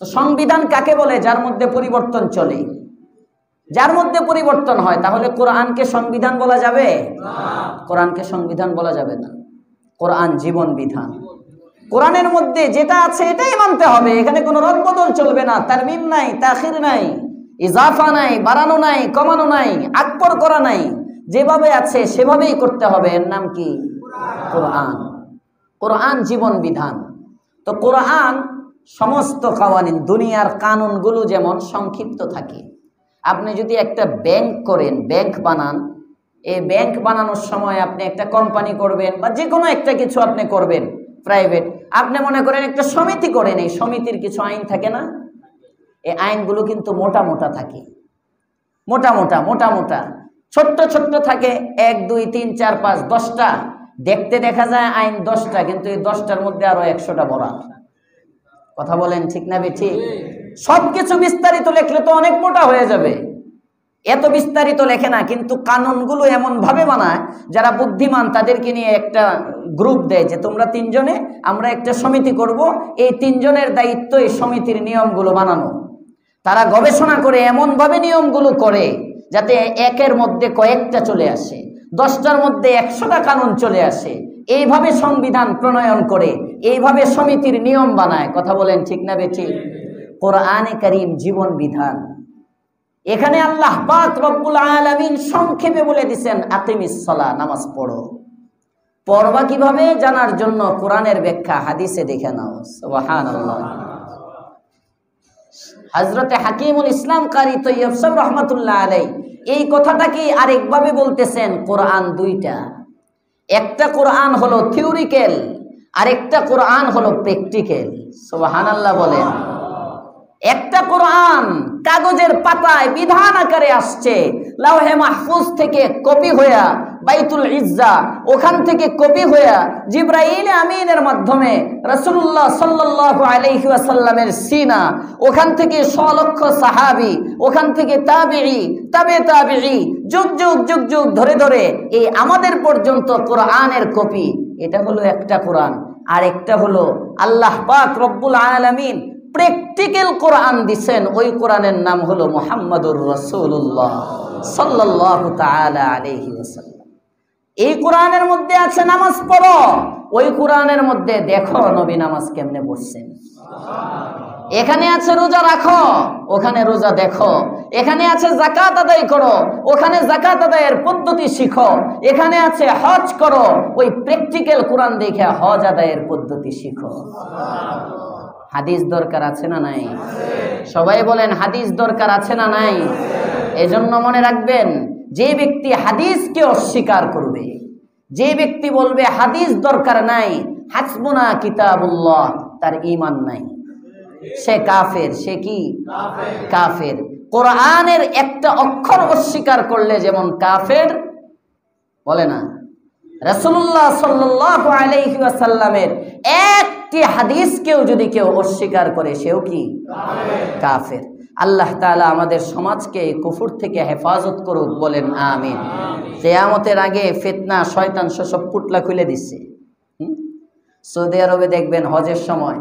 তো সংবিধান কাকে বলে? যার মধ্যে পরিবর্তন চলে, যার মধ্যে পরিবর্তন হয়। তাহলে কোরআনকে সংবিধান বলা যাবে না? কোরআনকে সংবিধান বলা যাবে না। কোরআন জীবন বিধান। কোরআনের মধ্যে যেটা আছে এটাই মানতে হবে, এখানে কোনো রদবদল চলবে না। তারমিম নাই, তাখির নাই, ইজাফা নাই, বাড়ানো নাই, কমানো নাই, আকবর করা নাই। যেভাবে আছে সেভাবেই করতে হবে। এর নাম কি? কোরআন। কোরআন জীবন বিধান। তো কোরআন সমস্ত কাওয়ানিন, দুনিয়ার কানুনগুলো যেমন সংক্ষিপ্ত থাকে। আপনি যদি একটা ব্যাংক করেন, ব্যাংক বানান, এই ব্যাংক বানানোর সময় আপনি একটা কোম্পানি করবেন বা যে কোনো একটা কিছু আপনি করবেন প্রাইভেট, আপনি মনে করেন একটা সমিতি করেন, এই সমিতির কিছু আইন থাকে না? এই আইনগুলো কিন্তু মোটা মোটা থাকে, মোটা মোটা মোটা মোটা, ছোট্ট ছোট্ট থাকে, 1 2 3 4 5 10টা। দেখতে দেখা যায় আইন 10টা, কিন্তু এই 10টার মধ্যে আরো 100টা বরাত। কথা বলেন ঠিক না বেঠিক? সবকিছু বিস্তারিত লেখলে তো অনেক মোটা হয়ে যাবে, এত বিস্তারিত লেখে না। কিন্তু কানুনগুলো এমন ভাবে বানায়, যারা বুদ্ধিমান তাদেরকে নিয়ে একটা গ্রুপ দেয় যে তোমরা 3 জনে আমরা একটা সমিতি করব, এই 3 জনের দায়িত্ব এই সমিতির নিয়মগুলো বানানো। তারা গবেষণা করে এমন ভাবে নিয়মগুলো করে যাতে একের মধ্যে কয়েকটা চলে আসে, 10টার মধ্যে 100টা কানুন চলে আসে। এইভাবে সংবিধান প্রণয়ন করে, এইভাবে সমিতির নিয়ম বানায়। কথা বলেন ঠিক না বেঠিক? কোরআনে কারীম জীবন বিধান। এখানে আল্লাহ পাক রব্বুল আলামিন সংক্ষেপে বলে দিয়েছেন আকিমিস সালাহ, নামাজ পড়ো। পড়বা কিভাবে জানার জন্য কোরআনের ব্যাখ্যা হাদিসে দেখে নাও। সুবহানাল্লাহ। হযরতে হাকিমুল ইসলাম কারি তৈয়ব সাহেব রহমাতুল্লাহ আলাইহি এই কথাটাকে আরেকভাবে বলতেছেন। কোরআন দুইটা, একটা কোরআন হলো থিওরিক্যাল, আরেকটা কোরআন হলো প্র্যাকটিক্যাল। সুবহানাল্লাহ বলেন। একটা কোরআন কাগজের পাতায় বিধান আকারে আসছে, লাওহে মাহফুজ থেকে কপি হইয়া বাইতুল ইজ্জা, ওখান থেকে কপি হইয়া জিবরাইল আমিনের মাধ্যমে রাসূলুল্লাহ সাল্লাল্লাহু আলাইহি ওয়াসাল্লামের সিনা, ওখান থেকে 100 লক্ষ সাহাবী, ওখান থেকে তাবেঈ, তাবে তাবেঈ, যুগ যুগ যুগ যুগ ধরে ধরে এই আমাদের পর্যন্ত কোরআনের কপি। এটা হলো একটা কোরআন। আর একটা হলো আল্লাহ পাক রব্বুল আলামিন প্র্যাকটিক্যাল কোরআন দিছেন, ওই কোরআনের নাম হলো মুহাম্মাদুর রাসূলুল্লাহ সাল্লাল্লাহু তাআলা আলাইহি ওয়াসাল্লাম। এই কোরআনের মধ্যে আছে নামাজ পড়ো, ওই কোরআনের মধ্যে দেখো নবী নামাজ কেমনে পড়ছেন। এখানে আছে রোজা রাখো, ওখানে রোজা দেখো। এখানে আছে যাকাত আদায় করো, ওখানে যাকাত আদায়ের পদ্ধতি শিখো। এখানে আছে হজ করো, ওই প্র্যাকটিক্যাল কোরআন দেখে হজ আদায়ের পদ্ধতি শিখো। হাদিস দরকার আছে না নাই? সবাই বলেন হাদিস দরকার আছে না নাই? এজন্য মনে রাখবেন, যে ব্যক্তি হাদিসকে অস্বীকার করবে, যে ব্যক্তি বলবে হাদিস দরকার নাই, হাসবুনা কিতাবুল্লাহ, তার ঈমান নাই, সে কাফের। সে কি? কাফের। কোরআনের একটা অক্ষর অস্বীকার করলে যেমন কাফের, বলে না রাসূলুল্লাহ সাল্লাল্লাহু আলাইহি ওয়াসাল্লামের একটি হাদিসকেও যদি কেউ অস্বীকার করে, সেও কি? কাফের। আল্লাহ তাআলা আমাদের সমাজকে কুফর থেকে হেফাজত করুক, বলেন আমিন। কিয়ামতের আগে ফিতনা শয়তান সব পুটলা খুলে দিচ্ছে। সৌদি আরবে দেখবেন হজের সময়,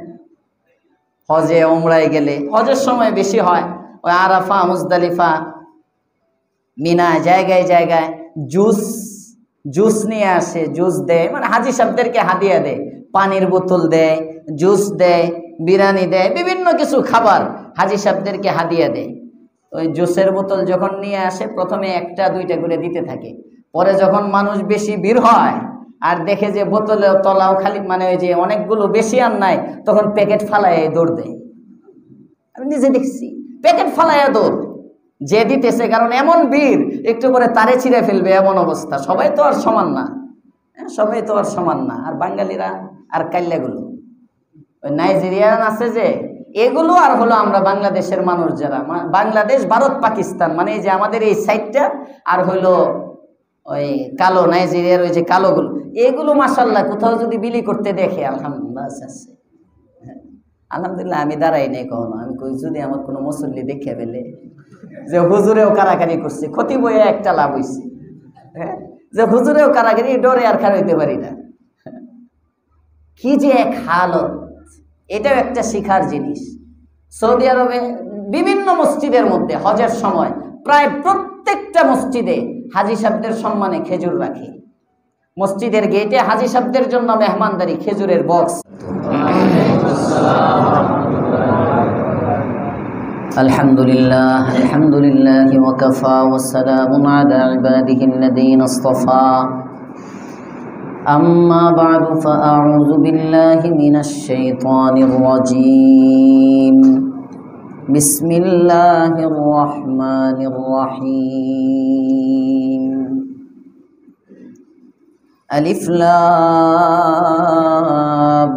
হজে উমরায় গেলে, হজের সময় বেশি হয়, ওই আরাফা, মুজদালিফা, মিনা, জায়গায় জায়গায় জুস নিয়ে আসে, জুস দেয়, মানে হাজি সাহেবদেরকে হাদিয়া দেয়, পানির বোতল দেয়, জুস দেয়, বিরিয়ানি দেয়, বিভিন্ন কিছু খাবার হাজি সাহেবদেরকে হাদিয়া দেয়। ওই জুসের বোতল যখন নিয়ে আসে, প্রথমে 1টা 2টা করে দিতে থাকে। পরে যখন মানুষ বেশি ভিড় হয় আর দেখে যে বোতলের তলাও খালি, মানে ওই যে অনেকগুলো বেশি আর নাই, তখন প্যাকেট ফালায় দৌড় দেয়। আমি নিজে দেখছি, প্যাকেট ফালায় দৌড় যে দিতেছে, কারণ এমন ভিড়, একটু করে তারে ছিঁড়ে ফেলবে এমন অবস্থা। সবাই তো আর সমান না, সবাই তো আর সমান না। আর বাঙালিরা আর কাল্লাগুলো, ওই নাইজেরিয়ান আছে যে, এগুলো আর হলো আমরা বাংলাদেশের মানুষ যারা, বাংলাদেশ, ভারত, পাকিস্তান, মানে এই যে আমাদের এই সাইডটা, আর হইলো ওই কালো নাইজেরিয়ার ওই যে কালোগুলো, এগুলো মাশাআল্লাহ কোথাও যদি বিলি করতে দেখে, আলহামদুলিল্লাহ আছে। আলহামদুলিল্লাহ আমি দাঁড়াই নাই কখনো। আমি কই যদি আমার কোনো মুসল্লি দেখে ফেলে যে হুজুরেও কারাকারি করছে, ক্ষতি বইয়ে একটা লাভ হইছে, যে হুজুরেও কারাকারি, ডরে আর খারাইতে পারি না। কি যে এক হালত, এটাও একটা শিখার জিনিস। সৌদি আরবে বিভিন্ন মসজিদের মধ্যে হজের সময় প্রায় প্রত্যেকটা মসজিদে হাজী সাহেবদের সম্মানে খেজুর রাখে। মসজিদের গেটে হাজী সাহেবদের জন্য মেহমানদারি, খেজুরের বক্স। আলহামদুলিল্লাহ, আলহামদুলিল্লাহি ওয়া কাফা ওয়া সালামুন আলা ইবাদিহিল্লাযীনা ইসতাফা। আম্মা বা'দু ফাআউযু বিল্লাহি মিনাশ শাইতানির রাজীম। বিসমিল্লাহির রাহমানির রাহিম। আলিফ লাম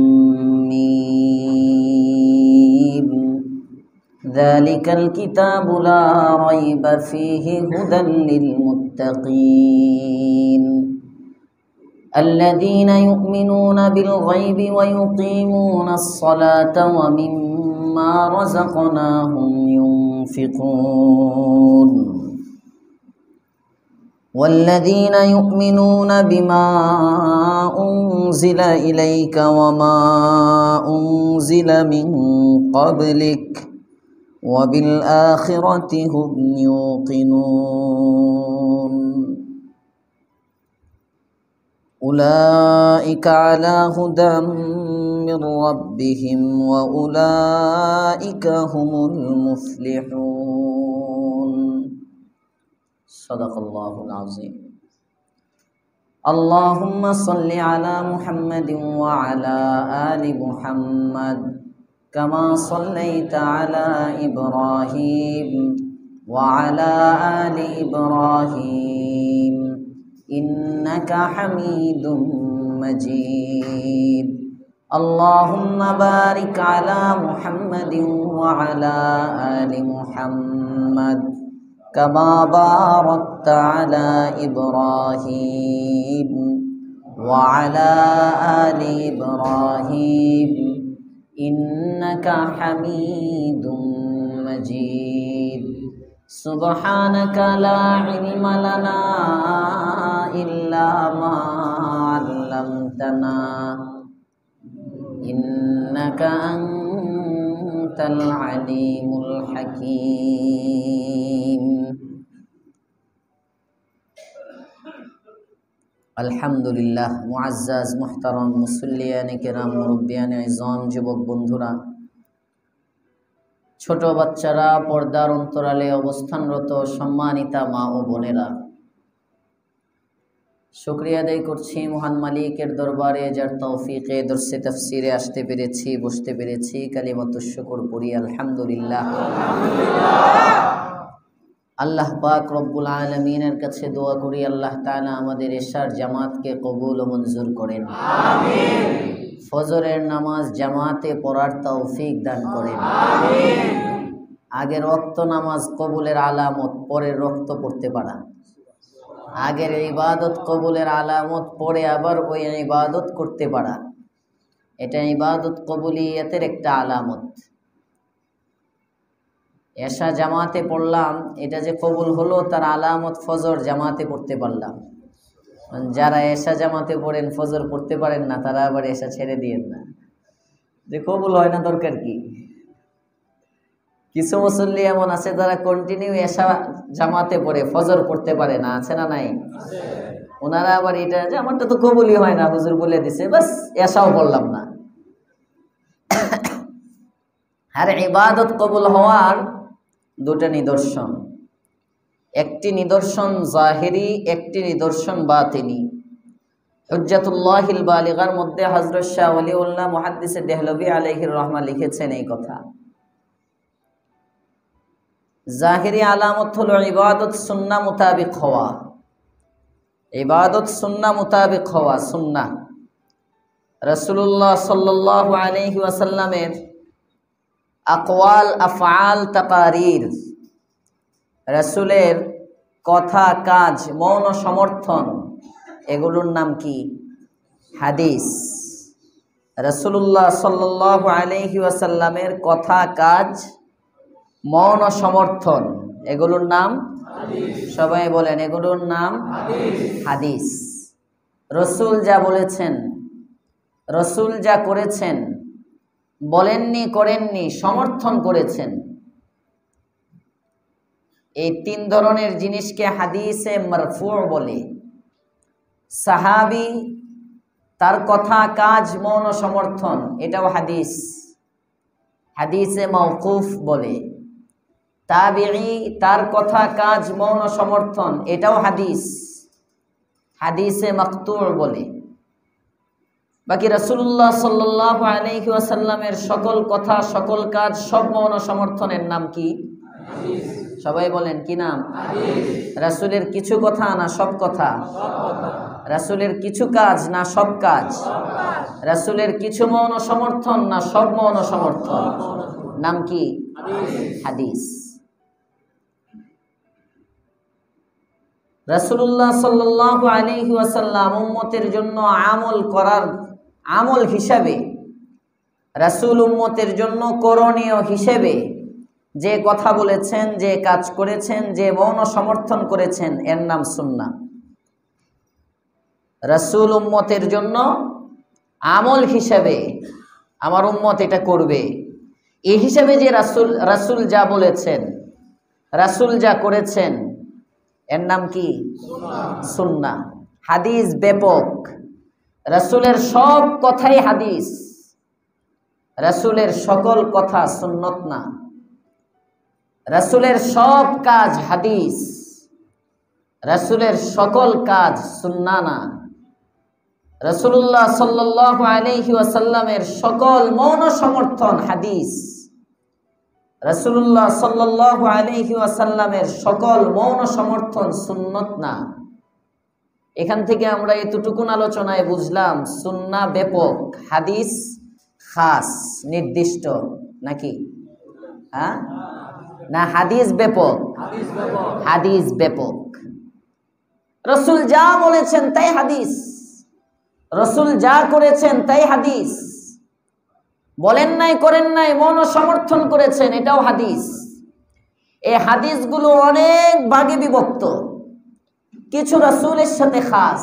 মিম। যালিকাল কিতাবু লা রাইবা ফীহি হুদাল লিল মুত্তাকিন আল্লাযীনা ইউমিনুনা বিল গায়বি ওয়া ইউকিমুনাস সালাতা ওয়া মিম্মা রাযাকনাহুম ইউনফিকুন والذين يؤمنون بما أنزل إليك وما أنزل من قبلك وبالآخرة هم يوقنون أولئك على هدى من ربهم وأولئك هم المفلحون صدق الله العظيم اللهم صل على محمد وعلى آل محمد كما صليت على إبراهيم وعلى آل إبراهيم إنك حميد مجيد اللهم بارك على محمد وعلى آل محمد كما باركت على إبراهيم وعلى آل إبراهيم إنك حميد مجيد سبحانك لا علم لنا إلا ما علمتنا إنك أنت العليم الحكيم আলহামদুলিল্লাহ। মুআজ্জাজ মুহতারাম মুসল্লিয়ানে কেরাম, মুরব্বিয়ানে ইজাম, যুবক বন্ধুরা, ছোট বাচ্চারা, পর্দার অন্তরালে অবস্থানরত সম্মানিতা মা ও বোনেরা, শুকরিয়া আদায় করছি মহান মালিকের দরবারে, যার তৌফিকে দর্সে তাফসিরে আসতে পেরেছি, বসতে পেরেছি। কালিমাতুশ শুকর পড়ি আলহামদুলিল্লাহ। আল্লাহ পাক রব্বুল আলামিনের কাছে দোয়া করি আল্লাহ তাআলা আমাদের এশার জামাতকে কবুল ও মঞ্জুর করেন, আমিন। ফজরের নামাজ জামাতে পড়ার তৌফিক দান করেন, আমিন। আগের ওয়াক্ত নামাজ কবুলের আলামত, পরের ওয়াক্ত পড়তে পারা। আগের ইবাদত কবুলের আলামত, পরে আবার ওই ইবাদত করতে পারা, এটা ইবাদত কবুলিয়তের একটা আলামত। এশা জামাতে পড়লাম, এটা যে কবুল হলো তার আলামত ফজর জামাতে পড়তে পারলাম। যারা এশা জামাতে পড়েন ফজর পড়তে পারেন না, তারা আবার এশা ছেড়ে দিয়েন না, যে কবুল হয় না দরকার কি। কিছু মুসল্লি এমন আছে যারা কন্টিনিউ এশা জামাতে পড়ে ফজর পড়তে পারে না, আছে না নাই? ওনারা আবার এটা যে আমারটা তো কবুলই হয় না, হুজুর বলে দিছে, বাস এশাও পড়লাম না। আর ইবাদত কবুল হওয়ার দুটো নিদর্শন, একটি নিদর্শন জাহিরি, একটি নিদর্শন বাতিনি। হুজ্জাতুল্লাহিল বালিগার মধ্যে হযরত শাহ ওয়ালিউল্লাহ মুহাদ্দিস দেহলভী আলাইহির রাহমা লিখেছেন এই কথা। জাহিরি আলামত হলো ইবাদত সুন্নাহ মোতাবেক হওয়া, ইবাদত সুন্নাহ মোতাবেক হওয়া। সুন্নাহ রাসূলুল্লাহ সাল্লাল্লাহু আলাইহি ওয়াসাল্লামের আকওয়াল, আফআল, তাকারির, রাসূলের কথা, কাজ, মৌন সমর্থন, এগুলোর নাম কি? হাদিস। রাসূলুল্লাহ সাল্লাল্লাহু আলাইহি ওয়াসাল্লামের কথা, কাজ, মৌন সমর্থন, এগুলোর নাম হাদিস। সবাই বলেন, এগুলোর নাম হাদিস। হাদিস। রাসূল যা বলেছেন, রাসূল যা করেছেন, বলেননি, করেননি, সমর্থন করেছেন। এই তিন ধরনের জিনিসকে হাদিসে মারফু বলে। সাহাবী, তার কথা, কাজ, মৌন সমর্থন, এটাও হাদিস, হাদিসে মাওকুফ বলে। তাবিঈ, তার কথা, কাজ, মৌন সমর্থন, এটাও হাদিস, হাদিসে মাকতু বলে। বাকি রাসূলুল্লাহ সাল্লাল্লাহু আলাইহি ওয়াসাল্লামের সকল কথা, সকল কাজ, সব মৌন সমর্থনের নাম কি? হাদিস। সবাই বলেন কি নাম? হাদিস। রাসূলের কিছু কথা না সব কথা? রাসূলের কিছু কাজ না সব কাজ? রাসূলের কিছু মৌন সমর্থন না সব মৌন সমর্থন? নাম কি? হাদিস। রাসূলুল্লাহ সাল্লাল্লাহু আলাইহি ওয়াসাল্লাম উম্মতের জন্য আমল করার আমল হিসাবে, রাসূল উম্মতের জন্য করণীয় হিসেবে যে কথা বলেছেন, যে কাজ করেছেন, যে মৌন সমর্থন করেছেন, এর নাম সুন্নাহ। রাসূল উম্মতের জন্য আমল হিসাবে আমার উম্মত এটা করবে, এই হিসাবে যে রাসূল যা বলেছেন, রাসূল যা করেছেন, এর নাম কি? সুন্নাহ। হাদিস ব্যাপক, রাসূলের সব কথাই হাদিস, রাসূলের সকল কথা সুন্নত না। রাসূলের সব কাজ হাদিস, রাসূলের সকল কাজ সুন্নাহ না। রাসূলুল্লাহ সাল্লাল্লাহু আলাইহি ওয়াসাল্লামের সকল মৌন সমর্থন হাদিস, রাসূলুল্লাহ সাল্লাল্লাহু আলাইহি ওয়াসাল্লামের সকল মৌন সমর্থন সুন্নত না। এখান থেকে আমরা এতটুকুন আলোচনায় বুঝলাম সুন্নাহ ব্যাপক, হাদিস খাস নির্দিষ্ট, নাকি? হ্যাঁ না, হাদিস ব্যাপক, হাদিস ব্যাপক। রাসূল যা বলেছেন তাই হাদিস, রাসূল যা করেছেন তাই হাদিস। বলেন নাই, করেন নাই, মৌন সমর্থন করেছেন, এটাও হাদিস। এই হাদিসগুলো অনেক ভাগে বিভক্ত। কিছু রাসূলের সাথে খাস,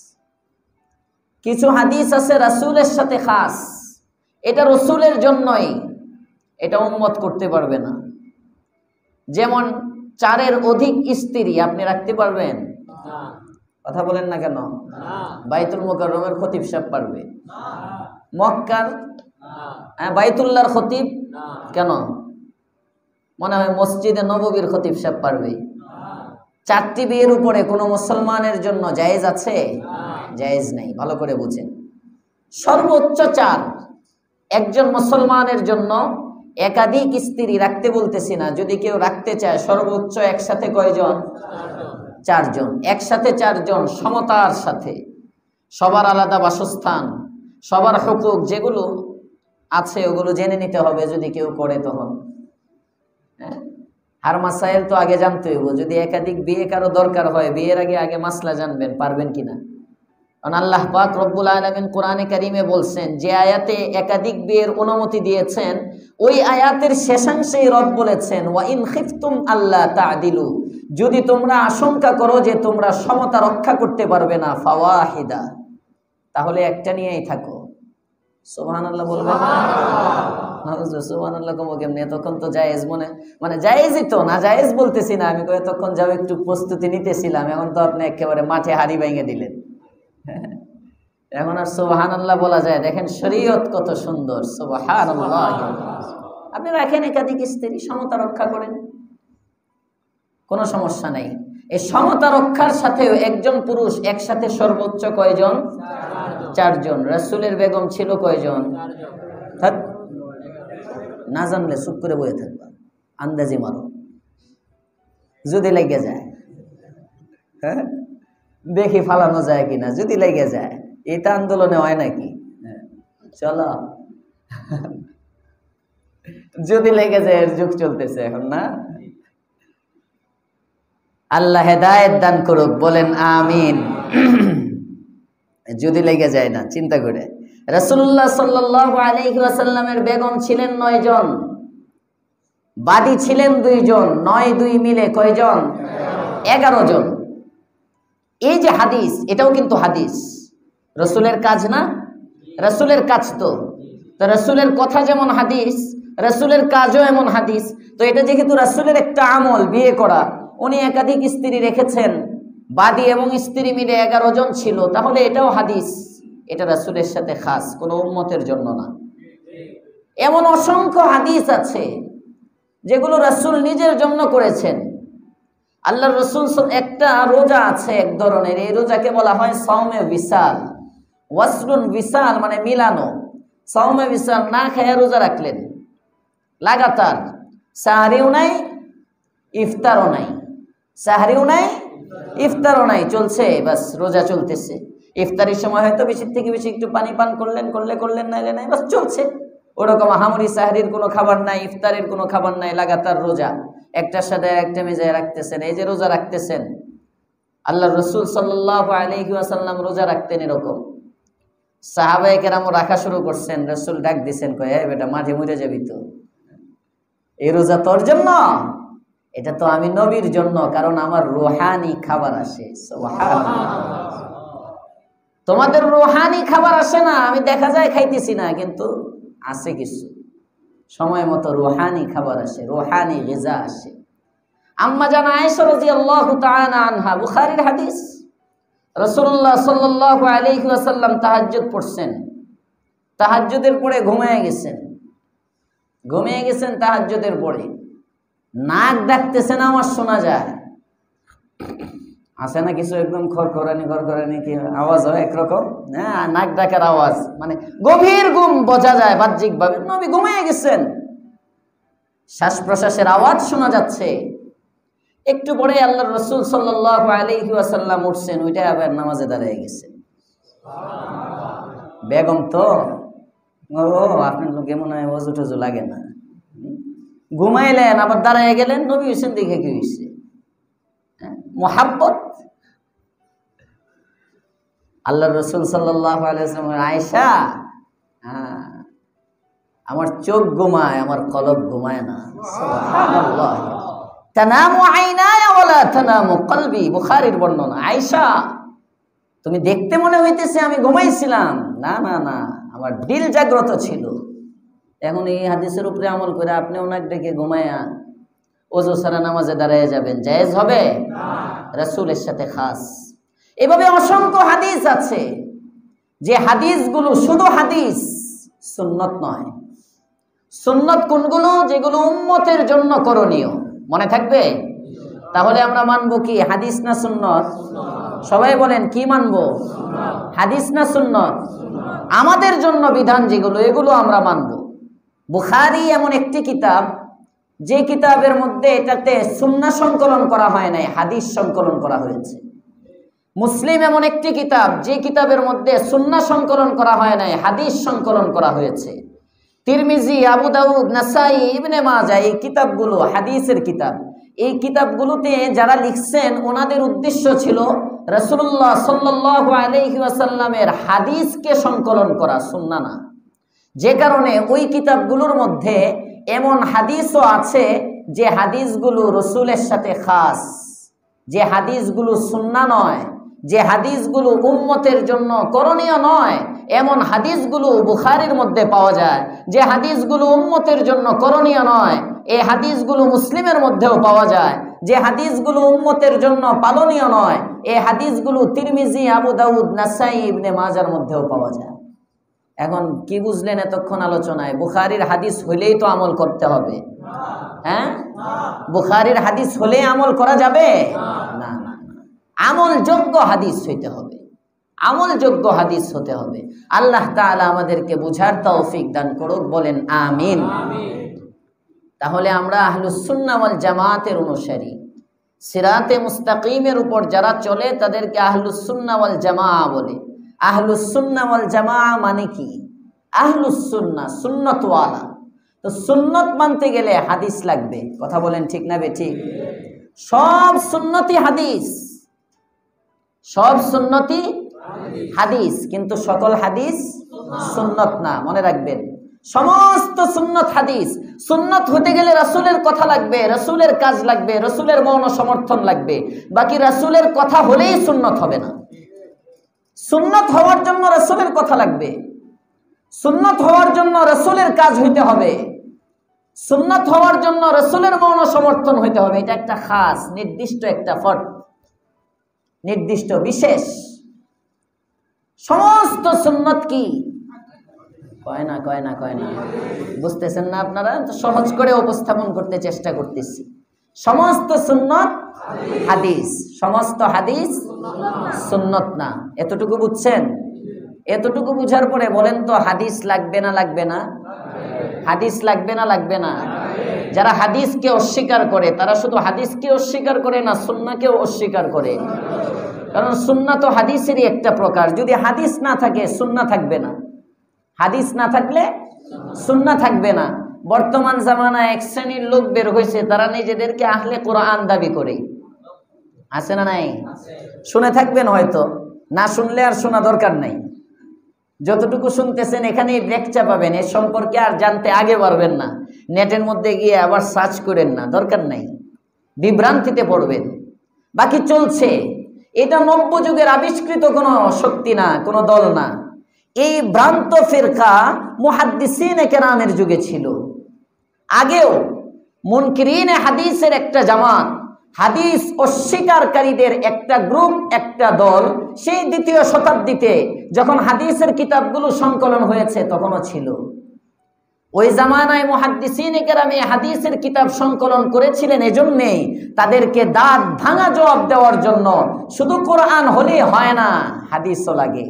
কিছু হাদিস আছে রাসূলের সাথে খাস, এটা রাসূলের জন্যই, এটা উম্মত করতে পারবে না। যেমন 4-এর অধিক স্ত্রী আপনি রাখতে পারবেন? কথা বলেন না কেন? বাইতুল মুকাররমের খতিব সাহেব পারবে? মক্কার বাইতুল্লাহর খতিব কেন? মনে হয় মসজিদে নববীর খতিব সাহেব পারবে? 4টি বিয়ের উপরে কোনো মুসলমানের জন্য জায়েজ আছে? জায়েজ নেই। ভালো করে বুঝেন, সর্বোচ্চ 4। একজন মুসলমানের জন্য একাধিক স্ত্রী রাখতে বলতেছি না, যদি কেউ রাখতে চায় সর্বোচ্চ একসাথে কয়জন? 4 জন। একসাথে 4 জন সমতার সাথে, সবার আলাদা বাসস্থান, সবার হুকুক যেগুলো আছে ওগুলো জেনে নিতে হবে যদি কেউ করে। তখন আর মাসাইল তো আগে জানতে হইব। যদি একাধিক বিয়ে কারো দরকার হয়, বিয়ের আগে মাসলা জানবেন, পারবেন কিনা। কারণ আল্লাহ পাক রব্বুল আলামিন কোরআনে কারিমে বলছেন, যে আয়াতে একাধিক বিয়ের অনুমতি দিয়েছেন, ওই আয়াতের শেষাংশেই রব বলেছেন, ওয়া ইন খিফতুম আল্লা তা'দিলু, যদি তোমরা আশঙ্কা করো যে তোমরা সমতা রক্ষা করতে পারবে না, ফাওয়াহিদা, তাহলে একটা নিয়েই থাকো। সুবহানাল্লাহ বলবেন না? সুবহানাল্লাহ কম কেমনে? তখন তো জায়েজ মানে জায়েজই তো না, জায়েজ বলতেছি না আমি। তখন যাও একটু প্রস্তুতি নিতেছিলাম, এখন তো আপনি একেবারে মাঠে হাড়ি ভেঙে দিলেন। এখন আর সুবহানাল্লাহ বলা যায়? দেখেন শরীয়ত কত সুন্দর। সুবহানাল্লাহ। আপনি রাখেন একাধিক স্ত্রী, সমতা রক্ষা করেন, কোনো সমস্যা নাই। এই সমতা রক্ষার সাথেও একজন পুরুষ একসাথে সর্বোচ্চ কয়জন? 4 জন। রাসূলের বেগম ছিল কয়জন? না জানলে চুপ করে বসে থাকবা, আন্দাজি মারো, যদি লেগে যায়। হ্যাঁ, দেখি ফালানো যায় কিনা, যদি লেগে যায়। এটা আন্দোলনে হয় নাকি? চলো, যদি লেগে যায়, এর যুগ চলতেছে এখন না। আল্লাহ হেদায়েত দান করুক, বলেন আমিন। যদি লেগে যায় না, চিন্তা করে। রাসূলুল্লাহ সাল্লাল্লাহু আলাইহি ওয়াসাল্লামের বেগম ছিলেন 9 জন, বাদী ছিলেন 2 জন, 9 2 মিলে কয়জন? 11 জন। এই যে হাদিস, এটাও কিন্তু হাদিস, রাসূলের কাজ না? রাসূলের কাজ তো। তো রাসূলের কথা যেমন হাদিস, রাসূলের কাজও এমন হাদিস। তো এটা যেহেতু রাসূলের একটা আমল, বিয়ে করা, উনি একাধিক স্ত্রী রেখেছেন, বাদী এবং স্ত্রী মিলে 11 জন ছিল, তাহলে এটাও হাদিস। এটা রাসূলের সাথে খাস, কোনো উম্মতের জন্য না। এমন অসংখ্য হাদিস আছে যেগুলো রাসূল নিজের জন্য করেছেন। আল্লাহর রাসূল একটা রোজা আছে এক ধরনের, এই রোজাকে বলা হয় সাওমে বিসাল। ওয়াসলুন বিসাল মানে মিলানো। সাওমে বিসাল, না খেয়ে রোজা রাখলেন লাগাতার, সাহরিও নাই ইফতারও নাই, সাহরিও নাই ইফতারও নাই, চলছে, বাস রোজা চলতেছে। ইফতারের সময় হয়তো বেশি থেকে বেশি একটু পানি পান করলেন নাইলে নাই, বাস চলছে। ওরকম আহামরি সাহরির কোনো খাবার নাই, ইফতারের কোনো খাবার নাই, লাগাতার রোজা, একটার সাথে একটা মিজায় রাখতেছেন। এই যে রোজা রাখতেছেন, আল্লাহর রাসূল সাল্লাল্লাহু আলাইহি ওয়াসাল্লাম রোজা রাখতেন এরকম। সাহাবায়ে কেরামও রাখা শুরু করছেন, রাসূল ডাক দিছেন, কয় এই বেটা মাঠে মরে যাবি তো, এই রোজা তোর জন্য? এটা তো আমি নবীর জন্য, কারণ আমার রুহানি খাবার আসে। সুবহানাল্লাহ। তোমাদের রুহানি খাবার আসে না, আমি দেখা যায় খাইতেছি না, কিন্তু আসে কিছু, সময় মতো রুহানি খাবার আসে, রুহানি গিজা আসে। আম্মা জান আয়েশা রাদিয়াল্লাহু তাআলা আনহা, বুখারীর হাদিস, রাসূলুল্লাহ সাল্লাল্লাহু আলাইহি ওয়াসাল্লাম তাহাজ্জুদ পড়ছেন, তাহাজ্জুদের পরে ঘুমিয়ে গেছেন তাহাজ্জুদের পরে, নাক ডাকতেছেন, আমার শোনা যায়, আছে না কিছু একদম খড়খড়ানি কি আওয়াজ হয় একরকম, হ্যাঁ, নাক ডাকার আওয়াজ, মানে গভীর ঘুম বোঝা যায় বাহ্যিকভাবে, নবী ঘুমিয়ে গেছেন, শ্বাস প্রশ্বাসের আওয়াজ শোনা যাচ্ছে। একটু পরে আল্লাহর রাসূল সাল্লাল্লাহু আলাইহি ওয়াসাল্লাম উঠছেন, ওইটা আবার নামাজে দাঁড়িয়ে গেছেন। বেগম তো, ও আপনার লোকে মনে হয় ওযু টজু লাগে না, ঘুমাইলেন আবার দাঁড়িয়ে গেলেন, নবী হোসেন দেখে কি হয়েছে, মুহাব্বত। আল্লাহর রাসূল সাল্লাল্লাহু আলাইহি ওয়াসাল্লাম, আয়েশা, আমার চোখ ঘুমায়, আমার কলব ঘুমায় না। সুবহানাল্লাহ। তানামু আইনায়া ওয়ালা তানামু কলবি, বুখারীর বর্ণনা। আয়েশা, তুমি দেখতে মনে হইতেছে আমি ঘুমাইছিলাম, না না না, আমার দিল জাগ্রত ছিল। এখন এই হাদিসের উপরে আমল করে আপনি ওনার ডেকে ঘুমায়া ওযু ছাড়া নামাজে দাঁড়িয়ে যাবেন, জায়েজ হবে? রাসূলের সাথে খাস। এভাবে অসংখ্য হাদিস আছে, যে হাদিসগুলো শুধু হাদিস, সুন্নত নয়। সুন্নত কোনগুলো? যেগুলো উম্মতের জন্য করণীয়। মনে থাকবে? তাহলে আমরা মানবো কি, হাদিস না সুন্নত? সবাই বলেন, কি মানবো, হাদিস না সুন্নত? আমাদের জন্য বিধান যেগুলো, এগুলো আমরা মানবো। বুখারী এমন একটি কিতাব, যে কিতাবের মধ্যে এটাতে সুন্নাহ সংকলন করা হয় নাই, হাদিস সংকলন করা হয়েছে। মুসলিম এমন একটি কিতাব, যে কিতাবের মধ্যে সুন্নাহ সংকলন করা হয় নাই, হাদিস সংকলন করা হয়েছে। তিরমিজি, আবু দাউদ, নাসাই, ইবনে মাজাহ, এই কিতাবগুলো হাদিসের কিতাব। এই কিতাবগুলোতে যারা লিখছেন, ওনাদের উদ্দেশ্য ছিল রাসূলুল্লাহ সাল্লাল্লাহু আলাইহি ওয়াসাল্লামের হাদিসকে সংকলন করা, সুন্নাহ না। যে কারণে ওই কিতাবগুলোর মধ্যে এমন হাদিসও আছে যে হাদিসগুলো রসুলের সাথে খাস, যে হাদিসগুলো সুন্নাহ নয়, যে হাদিসগুলো উম্মতের জন্য করণীয় নয়, এমন হাদিসগুলো বুখারীর মধ্যে পাওয়া যায়। যে হাদিসগুলো উম্মতের জন্য করণীয় নয়, এই হাদিসগুলো মুসলিমের মধ্যেও পাওয়া যায়। যে হাদিসগুলো উম্মতের জন্য পালনীয় নয়, এই হাদিসগুলো তিরমিজি, আবু দাউদ, নাসাই, ইবনে মাজার মধ্যেও পাওয়া যায়। এখন কি বুঝলেন এতক্ষণ আলোচনায়? বুখারীর হাদিস হইলেই তো আমল করতে হবে, হ্যাঁ? বুখারীর হাদিস হলে আমল করা যাবে না, না, আমল যোগ্য হাদিস হইতে হবে, আমল যোগ্য হাদিস হতে হবে। আল্লাহ তাআলা আমাদেরকে বুঝার তৌফিক দান করুক, বলেন আমিন। তাহলে আমরা আহলুস সুন্নাহ ওয়াল জামাতের অনুসারী, সিরাতে মুস্তাকিমের উপর যারা চলে তাদেরকে আহলুস সুন্নাহ ওয়াল জামাআহ বলে। আহলুস সুন্নাহ ওয়াল জামাআহ মানে কি? আহলুস সুন্নাহ, সুন্নতওয়ালা। তো সুন্নত মানতে গেলে হাদিস লাগবে, কথা বলেন ঠিক না বেঠিক? সব সুন্নতি হাদিস, সব সুন্নতি হাদিস, কিন্তু সকল হাদিস সুন্নত না, মনে রাখবেন। সমস্ত সুন্নত হাদিস। সুন্নত হতে গেলে রাসূলের কথা লাগবে, রাসূলের কাজ লাগবে, রাসূলের মৌন সমর্থন লাগবে। বাকি রাসূলের কথা হলেই সুন্নত হবে না। সুন্নত হওয়ার জন্য রাসূলের কথা লাগবে। সুন্নত হওয়ার জন্য রাসূলের কাজ হইতে হবে, সুন্নত হওয়ার জন্য রাসূলের মৌন সমর্থন হইতে হবে। এটা একটা খাস নির্দিষ্ট একটা ফরজ, নির্দিষ্ট বিশেষ। সমস্ত সুন্নত কি কয় না বুঝতেছেন না আপনারা? তো সহজ করে উপস্থাপন করতে চেষ্টা করতেছি। সমস্ত সুন্নত হাদিস, সমস্ত হাদিস সুন্নত না। এতটুকু বুঝছেন? এতটুকু বুঝার পরে বলেন তো হাদিস লাগবে না লাগবে না? হাদিস লাগবে না লাগবে না? যারা হাদিসকে অস্বীকার করে তারা শুধু হাদিসকে অস্বীকার করে না, সুন্নাহকেও অস্বীকার করে। কারণ সুন্নাহ তো হাদিসেরই একটা প্রকার। যদি হাদিস না থাকে সুন্নাহ থাকবে না, হাদিস না থাকলে সুন্নাহ থাকবে না। বর্তমান জামানায় এক শ্রেণীর লোক বের হয়েছে, তারা নিজেদেরকে আহলে কোরআন দাবি করে। আছে না নাই? শুনে থাকবেন হয়তো, না শুনলে আর শোনা দরকার নাই। যতটুকু শুনতেছেন এখানেই ব্রেক চাপাবেন, এর সম্পর্কে আর জানতে আগে পারবেন না। নেটের মধ্যে গিয়ে আবার সার্চ করেন না, দরকার নাই, বিভ্রান্তিতে পড়বেন। বাকি চলছে। এটা নব্য যুগের আবিষ্কৃত কোনো শক্তি না, কোনো দল না। এই ভ্রান্ত ফিরকা মুহাদ্দিসিনে কেরামের যুগে ছিল। আগেও মুনকিরিনে হাদিসের একটা জামাত, হাদিস অস্বীকারীদের একটা গ্রুপ, একটা দল, সেই দ্বিতীয় শতাব্দীতে যখন হাদিসের কিতাবগুলো সংকলন হয়েছে তখনও ছিল। ওই জামানায় মুহাদ্দিসিনে কেরামে হাদিসের কিতাব সংকলন করেছিলেন এজন্যেই তাদেরকে দাঁত ভাঙা জবাব দেওয়ার জন্য শুধু কোরআন হলেই হয় না, হাদিসও লাগে।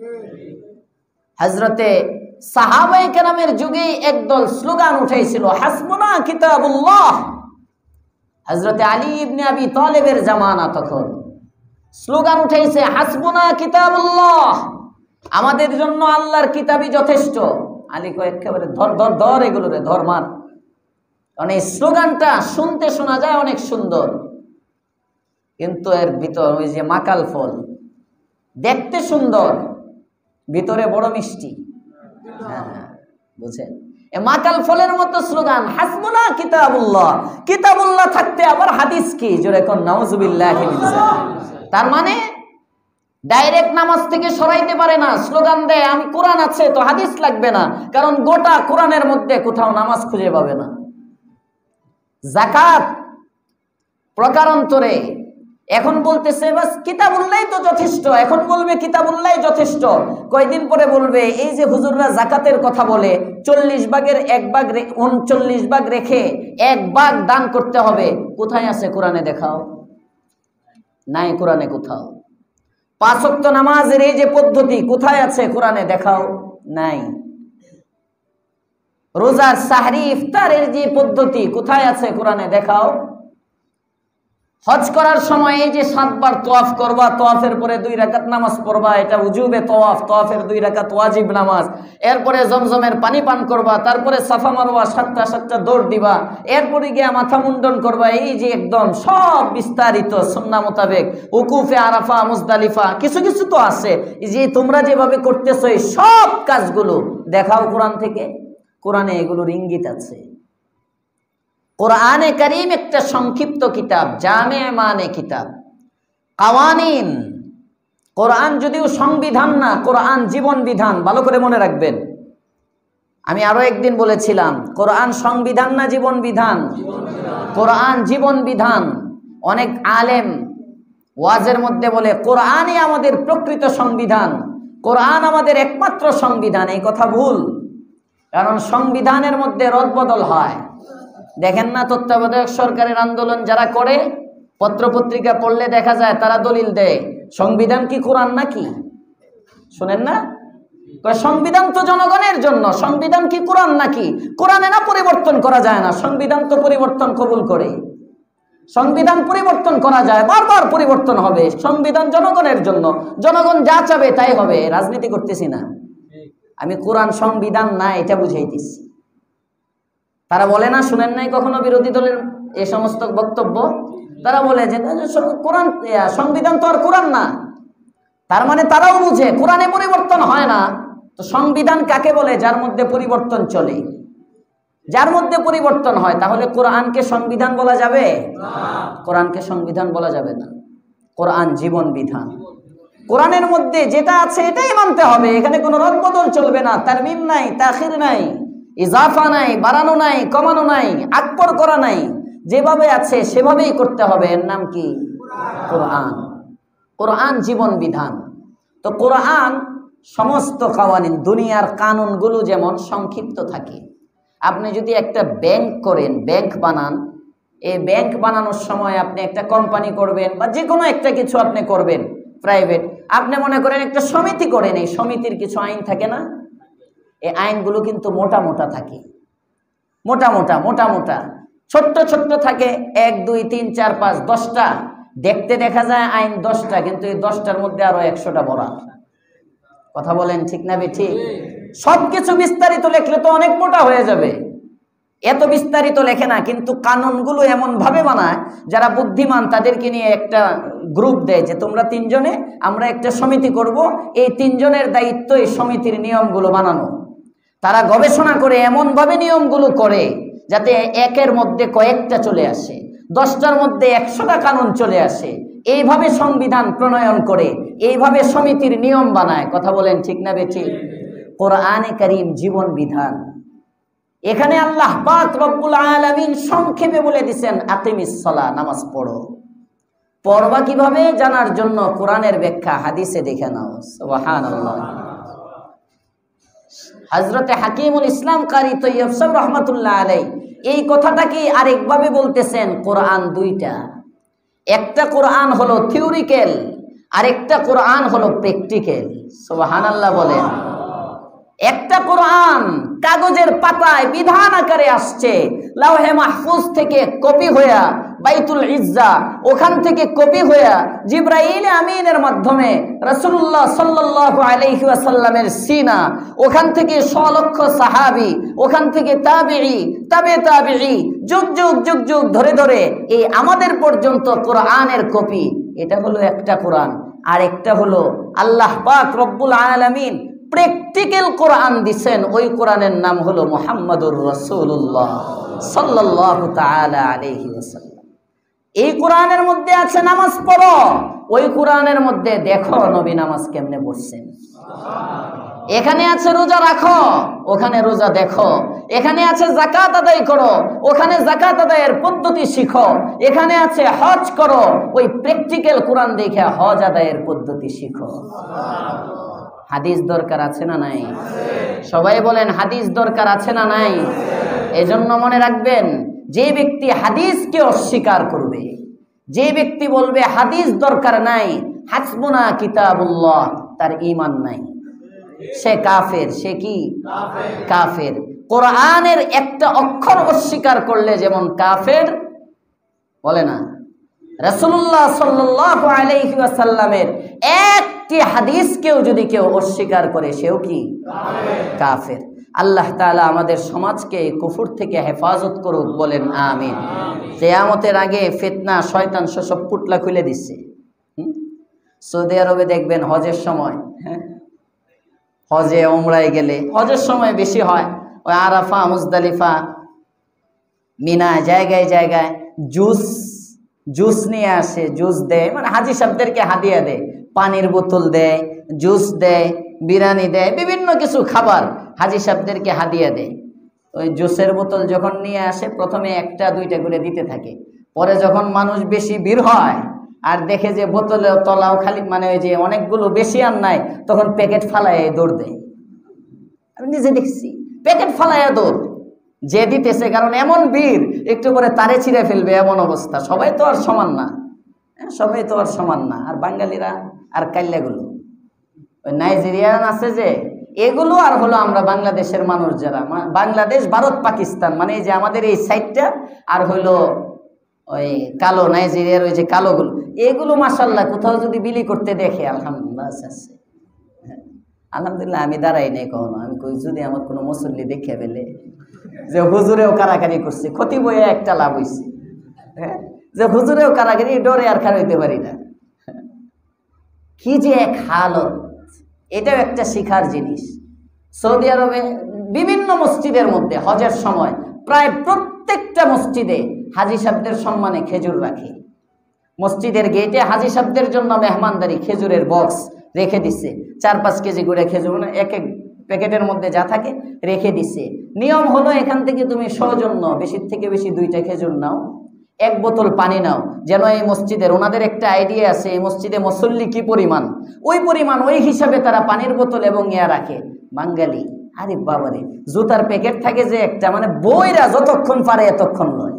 হযরতে সাহাবায়ে কেরামের যুগে একদল স্লোগান উঠাইছিল, হাসবুনা কিতাবুল্লাহ। হযরতে আলী ইবনে আবি তালেবের জামানা, তখন স্লোগান উঠাইছে হাসবুনা কিতাবুল্লাহ, আমাদের জন্য আল্লাহর কিতাবই যথেষ্ট। আলী কয় একেবারে ধর ধর ধর, এগুলো রে ধর মার। কারণ এই স্লোগানটা শুনতে শোনা যায় অনেক সুন্দর, কিন্তু এর ভিতর ওই যে মাকাল ফল, দেখতে সুন্দর ভিতরে বড় মিষ্টি। হ্যাঁ, বুঝেন? মাকাল ফলের মতো স্লোগান, হাসবুনা কিতাবুল্লাহ। কিতাবুল্লাহ থাকতে আবার হাদিস কি? জোরে কোন নাউজুবিল্লাহ। তার মানে ডাইরেক্ট নামাজ থেকে সরাইতে পারে না, স্লোগান দেয় আমি কোরআন আছে তো হাদিস লাগবে না, কারণ গোটা কোরআনের মধ্যে কোথাও নামাজ খুঁজে পাবে না। যাকাত প্রকারান্তরে এখন বলতেছে বাস কিতাবুল্লাহ তো যথেষ্ট, এখন বলবে কিতাবুল্লাহ যথেষ্ট। কয়দিন পরে বলবে এই যে হুজুররা যাকাতের কথা বলে 40 ভাগের 1 ভাগ 39 ভাগ রেখে 1 ভাগ দান করতে হবে, কোথায় আছে কোরআনে দেখাও? নাই কোরআনে কোথাও। 5 ওয়াক্ত নামাজের এই যে পদ্ধতি কোথায় আছে কোরআনে দেখাও? নাই। রোজার সাহরি ইফতারের যে পদ্ধতি কোথায় আছে কোরআনে দেখাও? হজ করার সময় এই যে 7 বার তওয়াফ করবা, তওয়াফের পরে 2 রাকাত নামাজ পড়বা, এটা উজুবে তওয়াফ, তওয়াফের 2 রাকাত ওয়াজিব নামাজ। এরপরে জমজমের পানি পান করবা, তারপরে সাফা মারওয়া 7টা দৌড় দিবা, এরপরে গিয়ে মাথা মুন্ডন করবা। এই যে একদম সব বিস্তারিত সুন্নাহ মোতাবেক, উকুফে আরাফা, মুজদালিফা, কিছু কিছু তো আছে যে তোমরা যেভাবে করতেছো, এই সব কাজগুলো দেখাও কোরআন থেকে। কোরআনে এগুলোর ইঙ্গিত আছে। কোরআনে কারীম একটা সংক্ষিপ্ত কিতাব, জামে মানে কিতাব, কাওয়ানিন। কোরআন যদিও সংবিধান না, কোরআন জীবন বিধান। ভালো করে মনে রাখবেন। আমি আরো একদিন বলেছিলাম কোরআন সংবিধান না জীবন বিধান? কোরআন জীবন বিধান। অনেক আলেম ওয়াজের মধ্যে বলে কোরআনই আমাদের প্রকৃত সংবিধান, কোরআন আমাদের একমাত্র সংবিধান। এই কথা ভুল, কারণ সংবিধানের মধ্যে রদবদল হয়। দেখেন না তত্ত্বাবধায়ক সরকারের আন্দোলন যারা করে, পত্রপত্রিকা পড়লে দেখা যায় তারা দলিল দেয় সংবিধান কি কোরআন নাকি? শুনেন না? সংবিধান তো জনগণের জন্য, সংবিধান কি কোরআন নাকি? কোরআনে না পরিবর্তন করা যায় না, সংবিধান তো পরিবর্তন কবুল করে। সংবিধান পরিবর্তন করা যায়, বারবার পরিবর্তন হবে। সংবিধান জনগণের জন্য, জনগণ যা চাবে তাই হবে। রাজনীতি করতেছি না আমি, কোরআন সংবিধান না এটা বুঝাইতেছি। তারা বলে না, শুনেন নাই কখনো বিরোধী দলের এই সমস্ত বক্তব্য? তারা বলে যে কোরআন সংবিধান তো আর কোরআন না। তার মানে তারাও বুঝে কোরআনে পরিবর্তন হয় না। তো সংবিধান কাকে বলে? যার মধ্যে পরিবর্তন চলে, যার মধ্যে পরিবর্তন হয়। তাহলে কোরআনকে সংবিধান বলা যাবে? কোরআনকে সংবিধান বলা যাবে না। কোরআন জীবন বিধান। কোরআনের মধ্যে যেটা আছে এটাই মানতে হবে, এখানে কোনো রদবদল চলবে না, তারমিম নাই, তাখির নাই, ইজাফা নাই, বাড়ানো নাই, কমানো নাই, আকবর করা নাই, যেভাবে আছে সেভাবেই করতে হবে। এর নাম কি? কোরআন। কোরআন জীবন বিধান। তো কোরআন সমস্ত কাওয়ানিন, দুনিয়ার কানুনগুলো যেমন সংক্ষিপ্ত থাকে। আপনি যদি একটা ব্যাংক করেন, ব্যাংক বানান, এই ব্যাংক বানানোর সময় আপনি একটা কোম্পানি করবেন বা যে কোনো একটা কিছু আপনি করবেন প্রাইভেট, আপনি মনে করেন একটা সমিতি করেন, এই সমিতির কিছু আইন থাকে না? এই আইনগুলো কিন্তু মোটা মোটা থাকে, মোটা মোটা মোটা মোটা, ছোট্ট ছোট্ট থাকে, 1 2 3 4 5 10টা। দেখতে দেখা যায় আইন 10টা, কিন্তু এই 10টার মধ্যে আরো 100টা বরাত। কথা বলেন ঠিক না বেঠিক? সবকিছু বিস্তারিত লেখলে তো অনেক মোটা হয়ে যাবে, এত বিস্তারিত লেখে না, কিন্তু কানুনগুলো এমন ভাবে বানায়, যারা বুদ্ধিমান তাদেরকে নিয়ে একটা গ্রুপ দেয় যে তোমরা 3 জনে আমরা একটা সমিতি করব, এই 3 জনের দায়িত্ব এই সমিতির নিয়মগুলো বানানো। তারা গবেষণা করে এমনভাবে নিয়মগুলো করে যাতে একের মধ্যে কয়েকটা চলে আসে, 10টার মধ্যে 100টা কানুন চলে আসে। এইভাবে সংবিধান প্রণয়ন করে, এইভাবে সমিতির নিয়ম বানায়। কথা বলেন ঠিক না বেঠিক? কোরআনে কারীম জীবন বিধান। এখানে আল্লাহ পাক রব্বুল আলামিন সংক্ষেপে বলে দিয়েছেন আকিমিস সালাহ, নামাজ পড়ো। পড়বা কিভাবে জানার জন্য কোরআনের ব্যাখ্যা হাদিসে দেখে নাও। সুবহানাল্লাহ। হযরতে হাকিমুল ইসলাম কারি তৈয়ব সাহেব রহমাতুল্লাহ আলাইহি এই কথাটাকে আরেকভাবে বলতেছেন, কোরআন দুইটা, একটা কোরআন হলো থিওরিক্যাল, আরেকটা কোরআন হলো প্র্যাকটিক্যাল। সুবহানাল্লাহ বলেন। একটা কোরআন কাগজের পাতায় বিধান আকারে আসছে, লাওহে মাহফুজ থেকে কপি হইয়া বাইতুল ইজ্জা, ওখান থেকে কপি হইয়া জিবরাইল আমিনের মাধ্যমে রাসূলুল্লাহ সাল্লাল্লাহু আলাইহি ওয়াসাল্লামের সিনা, ওখান থেকে 100 লক্ষ সাহাবী, ওখান থেকে তাবেঈ, তাবে তাবেঈ, যুগ যুগ যুগ যুগ ধরে ধরে এই আমাদের পর্যন্ত কোরআনের কপি। এটা হলো একটা কোরআন। আর একটা হলো আল্লাহ পাক রব্বুল আলামিন প্র্যাকটিক্যাল কোরআন দিছেন, ওই কোরআনের নাম হলো মুহাম্মাদুর রাসূলুল্লাহ সাল্লাল্লাহু তাআলা আলাইহি ওয়াসাল্লাম। এই কোরআনের মধ্যে আছে নামাজ পড়ো, ওই কোরআনের মধ্যে দেখো নবী নামাজ কেমনে পড়ছেন। এখানে আছে রোজা রাখো, ওখানে রোজা দেখো। এখানে আছে যাকাত আদায় করো, ওখানে যাকাত আদায়ের পদ্ধতি শিখো। এখানে আছে হজ করো, ওই প্র্যাকটিক্যাল কোরআন দেখে হজ আদায়ের পদ্ধতি শিখো। হাদিস দরকার আছে না নাই? সবাই বলেন হাদিস দরকার আছে না নাই? এজন্য মনে রাখবেন, যে ব্যক্তি হাদিসকে অস্বীকার করবে, যে ব্যক্তি বলবে হাদিস দরকার নাই, হাসবুনা কিতাবুল্লাহ, তার ঈমান নাই, সে কাফের। সে কি? কাফের। কোরআনের একটা অক্ষর অস্বীকার করলে যেমন কাফের, বলে না রাসূলুল্লাহ সাল্লাল্লাহু আলাইহি ওয়াসাল্লামের একটি হাদিসকেও যদি কেউ অস্বীকার করে, সেও কি? কাফের। আল্লাহ তাআলা আমাদের সমাজকে কুফর থেকে হেফাজত করুক, বলেন আমিন। কিয়ামতের আগে ফিতনা শয়তান সব পুটলা খুলে দিচ্ছে। সৌদি আরবে দেখবেন হজের সময়, হজে উমরায় গেলে, হজের সময় বেশি হয়, ওই আরাফা, মুজদালিফা, মিনা, জায়গায় জায়গায় জুস নিয়ে আসে, জুস দেয়, মানে হাজি সাহেবদেরকে হাদিয়া দেয়, পানির বোতল দেয়, জুস দেয়, বিরিয়ানি দেয়, বিভিন্ন কিছু খাবার হাজি সাহেবদেরকে হাদিয়া দেয়। ওই জুসের বোতল যখন নিয়ে আসে, প্রথমে 1টা 2টা করে দিতে থাকে, পরে যখন মানুষ বেশি ভিড় হয় আর দেখে যে বোতলের তলাও খালি, মানে ওই যে অনেকগুলো বেশি আর নাই, তখন প্যাকেট ফালায় দৌড় দেয়। আমি নিজে দেখছি, প্যাকেট ফালায় দৌড় যে দিতেছে, কারণ এমন ভিড়, একটু করে তারে ছিঁড়ে ফেলবে এমন অবস্থা। সবাই তো আর সমান না, সবাই তো আর সমান না। আর বাঙালিরা আর কাল্লাগুলো, ওই নাইজেরিয়ান আছে যে, এগুলো আর হলো আমরা বাংলাদেশের মানুষ যারা, বাংলাদেশ, ভারত, পাকিস্তান, মানে এই যে আমাদের এই সাইডটা, আর হইলো ওই কালো নাইজেরিয়ার ওই যে কালোগুলো, এগুলো মাশাআল্লাহ কোথাও যদি বিলি করতে দেখে, আলহামদুলিল্লাহ আছে। আলহামদুলিল্লাহ আমি দাঁড়াই নাই কখনো। আমি কই যদি আমার কোনো মুসল্লি দেখে ফেলে যে হুজুরেও কারাকারি করছে, ক্ষতি বইয়ে একটা লাভ হইছে, যে হুজুরেও কারাকারি, ডরে আর খারাইতে পারি না। কি যে এক হালত, এটাও একটা শিখার জিনিস। সৌদি আরবে বিভিন্ন মসজিদের মধ্যে হজের সময় প্রায় প্রত্যেকটা মসজিদে হাজি সাহেবদের সম্মানে খেজুর রাখে। মসজিদের গেটে হাজী সাহেবদের জন্য মেহমানদারি খেজুরের বক্স রেখে দিছে, 4-5 কেজি করে খেজুর, এক এক প্যাকেটের মধ্যে যা থাকে রেখে দিছে। নিয়ম হলো এখান থেকে তুমি সৌজন্য বেশির থেকে বেশি 2টা খেজুর নাও, 1 বোতল পানি নাও, যেন এই মসজিদের ওনাদের একটা আইডিয়া আছে এই মসজিদে মুসল্লি কি পরিমাণ, ওই পরিমাণ ওই হিসাবে তারা পানির বোতল এবং ইয়া রাখে। বাঙালি আরে বাবারে, জুতার প্যাকেট থাকে যে একটা, মানে বইরা যতক্ষণ পারে এতক্ষণ নয়,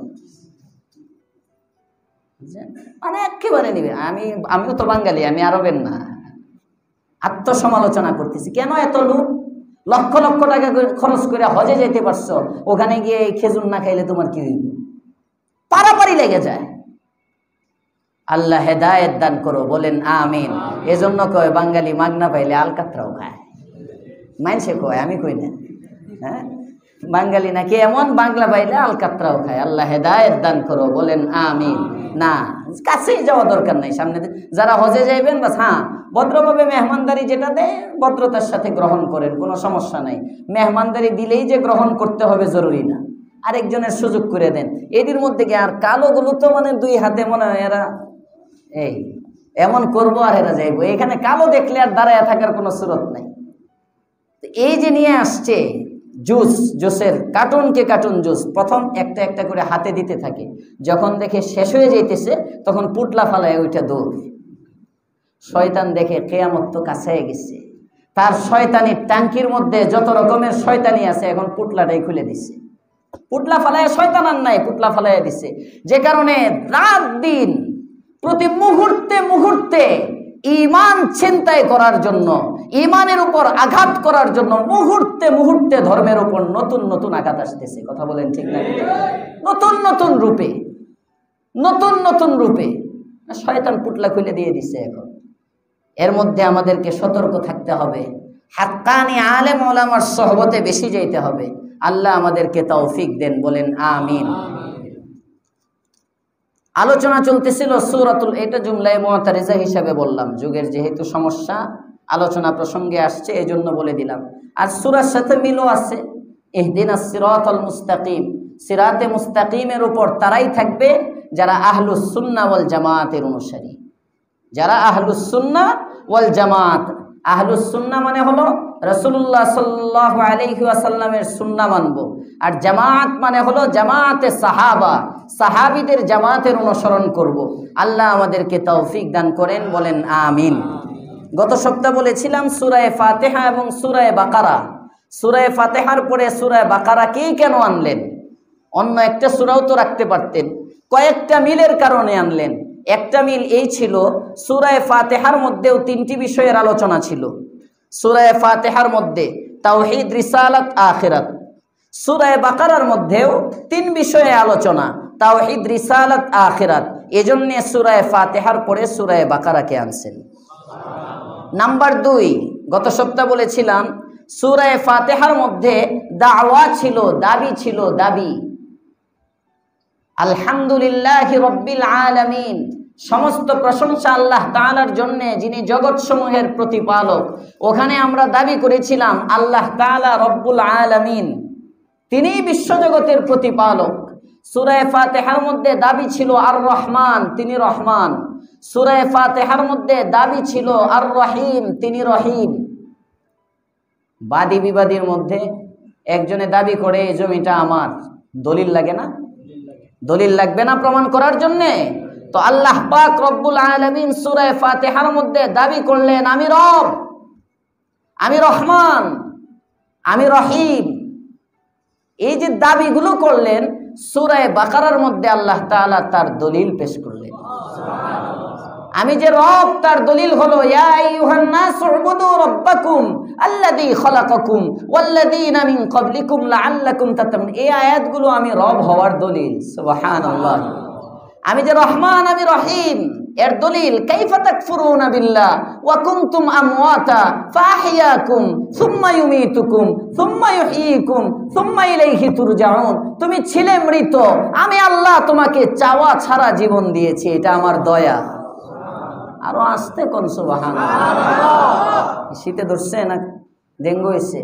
মানে একেবারে নিবে। আমিও তো বাঙালি, আমি আরবের না। আত্মসমালোচনা করতেছি, কেন এত লোক? লক্ষ লক্ষ টাকা খরচ করে হজে যেতে পারছো, ওখানে গিয়ে খেজুর না খাইলে তোমার কি হইব? পারাপারি লেগে যায়। আল্লাহ হেদায়েত দান করো, বলেন আমিন। এজন্য কয় বাঙালি মাগনা পাইলে আলকাতরাও খায়। মাইনসে কয়, আমি কই না। হ্যাঁ, বাঙালি নাকি এমন বাংলা পাইলে আলকাতরাও খায়। আল্লাহ হেদায়েত দান করো, বলেন আমিন। না, কাছেই যাওয়া দরকার নাই, সামনে যারা হজে যাইবেন বাস, হ্যাঁ ভদ্রভাবে মেহমানদারি যেটা দেয় ভদ্রতার সাথে গ্রহণ করেন, কোনো সমস্যা নাই। মেহমানদারি দিলেই যে গ্রহণ করতে হবে জরুরি না, আরেকজনের সুযোগ করে দেন। এদের মধ্যে কি আর কালোগুলো তো মানে 2 হাতে মনে হয় এরা এই এমন করবো আর এরা যাইবো, এখানে কালো দেখলে আর দাঁড়ায় থাকার কোনো সুরত নাই। এই যে নিয়ে আসছে জুসের কার্টুনকে কার্টুন জুস, প্রথম একটা একটা করে হাতে দিতে থাকে, যখন দেখে শেষ হয়ে যাইতেছে তখন পুটলা ফালায় ওইটা দৌড়। শয়তান দেখে কিয়ামত তো কাছে গেছে, তার শয়তানির ট্যাঙ্কির মধ্যে যত রকমের শয়তানি আছে এখন পুটলাটাই খুলে দিছে। পুটলা ফালায় শয়তান আর নাই, পুটলা ফালায় দিছে। যে কারণে রাত দিন প্রতি মুহূর্তে মুহূর্তে ঈমান ছিনতাই করার জন্য, ঈমানের উপর আঘাত করার জন্য মুহূর্তে মুহূর্তে ধর্মের উপর নতুন নতুন আঘাত আসতেছে। কথা বলেন ঠিক না? নতুন নতুন রূপে, নতুন নতুন রূপে শয়তান পুটলা খুলে দিয়ে দিছে। এখন এর মধ্যে আমাদেরকে সতর্ক থাকতে হবে, হাক্কানি আলেম ওলামার সোহবতে বেশি যাইতে হবে। আল্লাহ আমাদেরকে তৌফিক দেন, বলেন আমিন। আলোচনা চলতেছিল সূরাতুল, এটা জুমলায়ে মুতারিজা হিসাবে বললাম, যুগের যেহেতু সমস্যা আলোচনা প্রসঙ্গে আসছে এজন্য বলে দিলাম। আর সূরার সাথে মিলও আছে, ইহদিনাস সিরাতাল মুস্তাকিম, সিরাতে মুস্তাকিমের উপর তারাই থাকবে যারা আহলুস সুন্নাহ ওয়াল জামাতের অনুসারী, যারা আহলুস সুন্নাহ ওয়াল জামাত। আহলুস সুন্নাহ মানে হলো রাসূলুল্লাহ সাল্লাল্লাহু আলাইহি ওয়াসাল্লামের সুন্নাহ মানব, আর জামাত মানে হলো জামাতে সাহাবা, সাহাবীদের জামাতের অনুসরণ করব। আল্লাহ আমাদেরকে তৌফিক দান করেন, বলেন আমিন। গত সপ্তাহ বলেছিলাম সূরা ফাতিহা এবং সূরা বাকারা, সূরা ফাতিহার পরে সূরা বাকারাকেই কেন আনলেন? অন্য একটা সূরাও তো রাখতে পারতেন, কয়েকটা মিলের কারণে আনলেন। একটা মিল এই ছিল, সূরা ফাতিহার মধ্যেও 3টি বিষয়ের আলোচনা ছিল। সূরা ফাতিহার মধ্যে তাওহীদ, রিসালাত, আখিরাত। সূরা বাকারার মধ্যেও 3 বিষয়ে আলোচনা, তাওহীদ, রিসালাত, আখিরাত। এজন্য সূরা ফাতিহার পরে সূরা বাকারাকে আনছেন। নাম্বার 2, গত সপ্তাহ বলেছিলাম সূরা ফাতিহার মধ্যে দাওয়া ছিল, দাবি ছিল, দাবি। আলহামদুলিল্লাহি রাব্বিল আলামিন, সমস্ত প্রশংসা আল্লাহ তাআলার জন্য, যিনি জগৎ সমূহের প্রতিপালক। ওখানে আমরা দাবি করেছিলাম আল্লাহ তাআলা রব্বুল আলামিন, তিনিই বিশ্বজগতের প্রতিপালক। সূরা ফাতিহার মধ্যে দাবি ছিল আর রহমান, তিনি রহমান। সূরা ফাতিহার মধ্যে দাবি ছিল আর রহিম, তিনি রহিম। বাদী বিবাদীর মধ্যে একজনে দাবি করে এই জমিটা আমার, দলিল লাগে না? দলিল লাগবে না প্রমাণ করার জন্যে? তো আল্লাহ পাক রব্বুল আলামিন সূরা ফাতিহার মধ্যে দাবি করলেন আমি রব, আমি রহমান, আমি রহিম। এই যে দাবিগুলো করলেন, সূরা বাকারার মধ্যে আল্লাহ তাআলা তার দলিল পেশ করলেন। আমি যে রব, তার দলিল হলো ইয়া আইয়ুহান নাস উবুদু রাব্বাকুম আল্লাযী খালাকাকুম ওয়াল্লাযীনা মিন ক্বাবলিকুম লাআল্লাকুম তাত্তাকুন। এই আয়াতগুলো আমি রব হওয়ার দলিল। সুবহানাল্লাহ। আমি যে রহমান, আমি রহিম, এর দলিল কাইফা তাকফুরুনা বিল্লাহ ওয়া কুনতুম আমওয়াতা ফাআহইয়াকুম সুম্মা ইউমীতুকুম সুম্মা ইউহয়িকুম সুম্মা ইলাইহি তুরজাউন। তুমি ছিলে মৃত, আমি আল্লাহ তোমাকে চাওয়া ছাড়া জীবন দিয়েছি, এটা আমার দয়া। আরো আসতে কোন সুবহানাল্লাহ। শীতে ধরছে না ডেঙ্গু হয়েছে?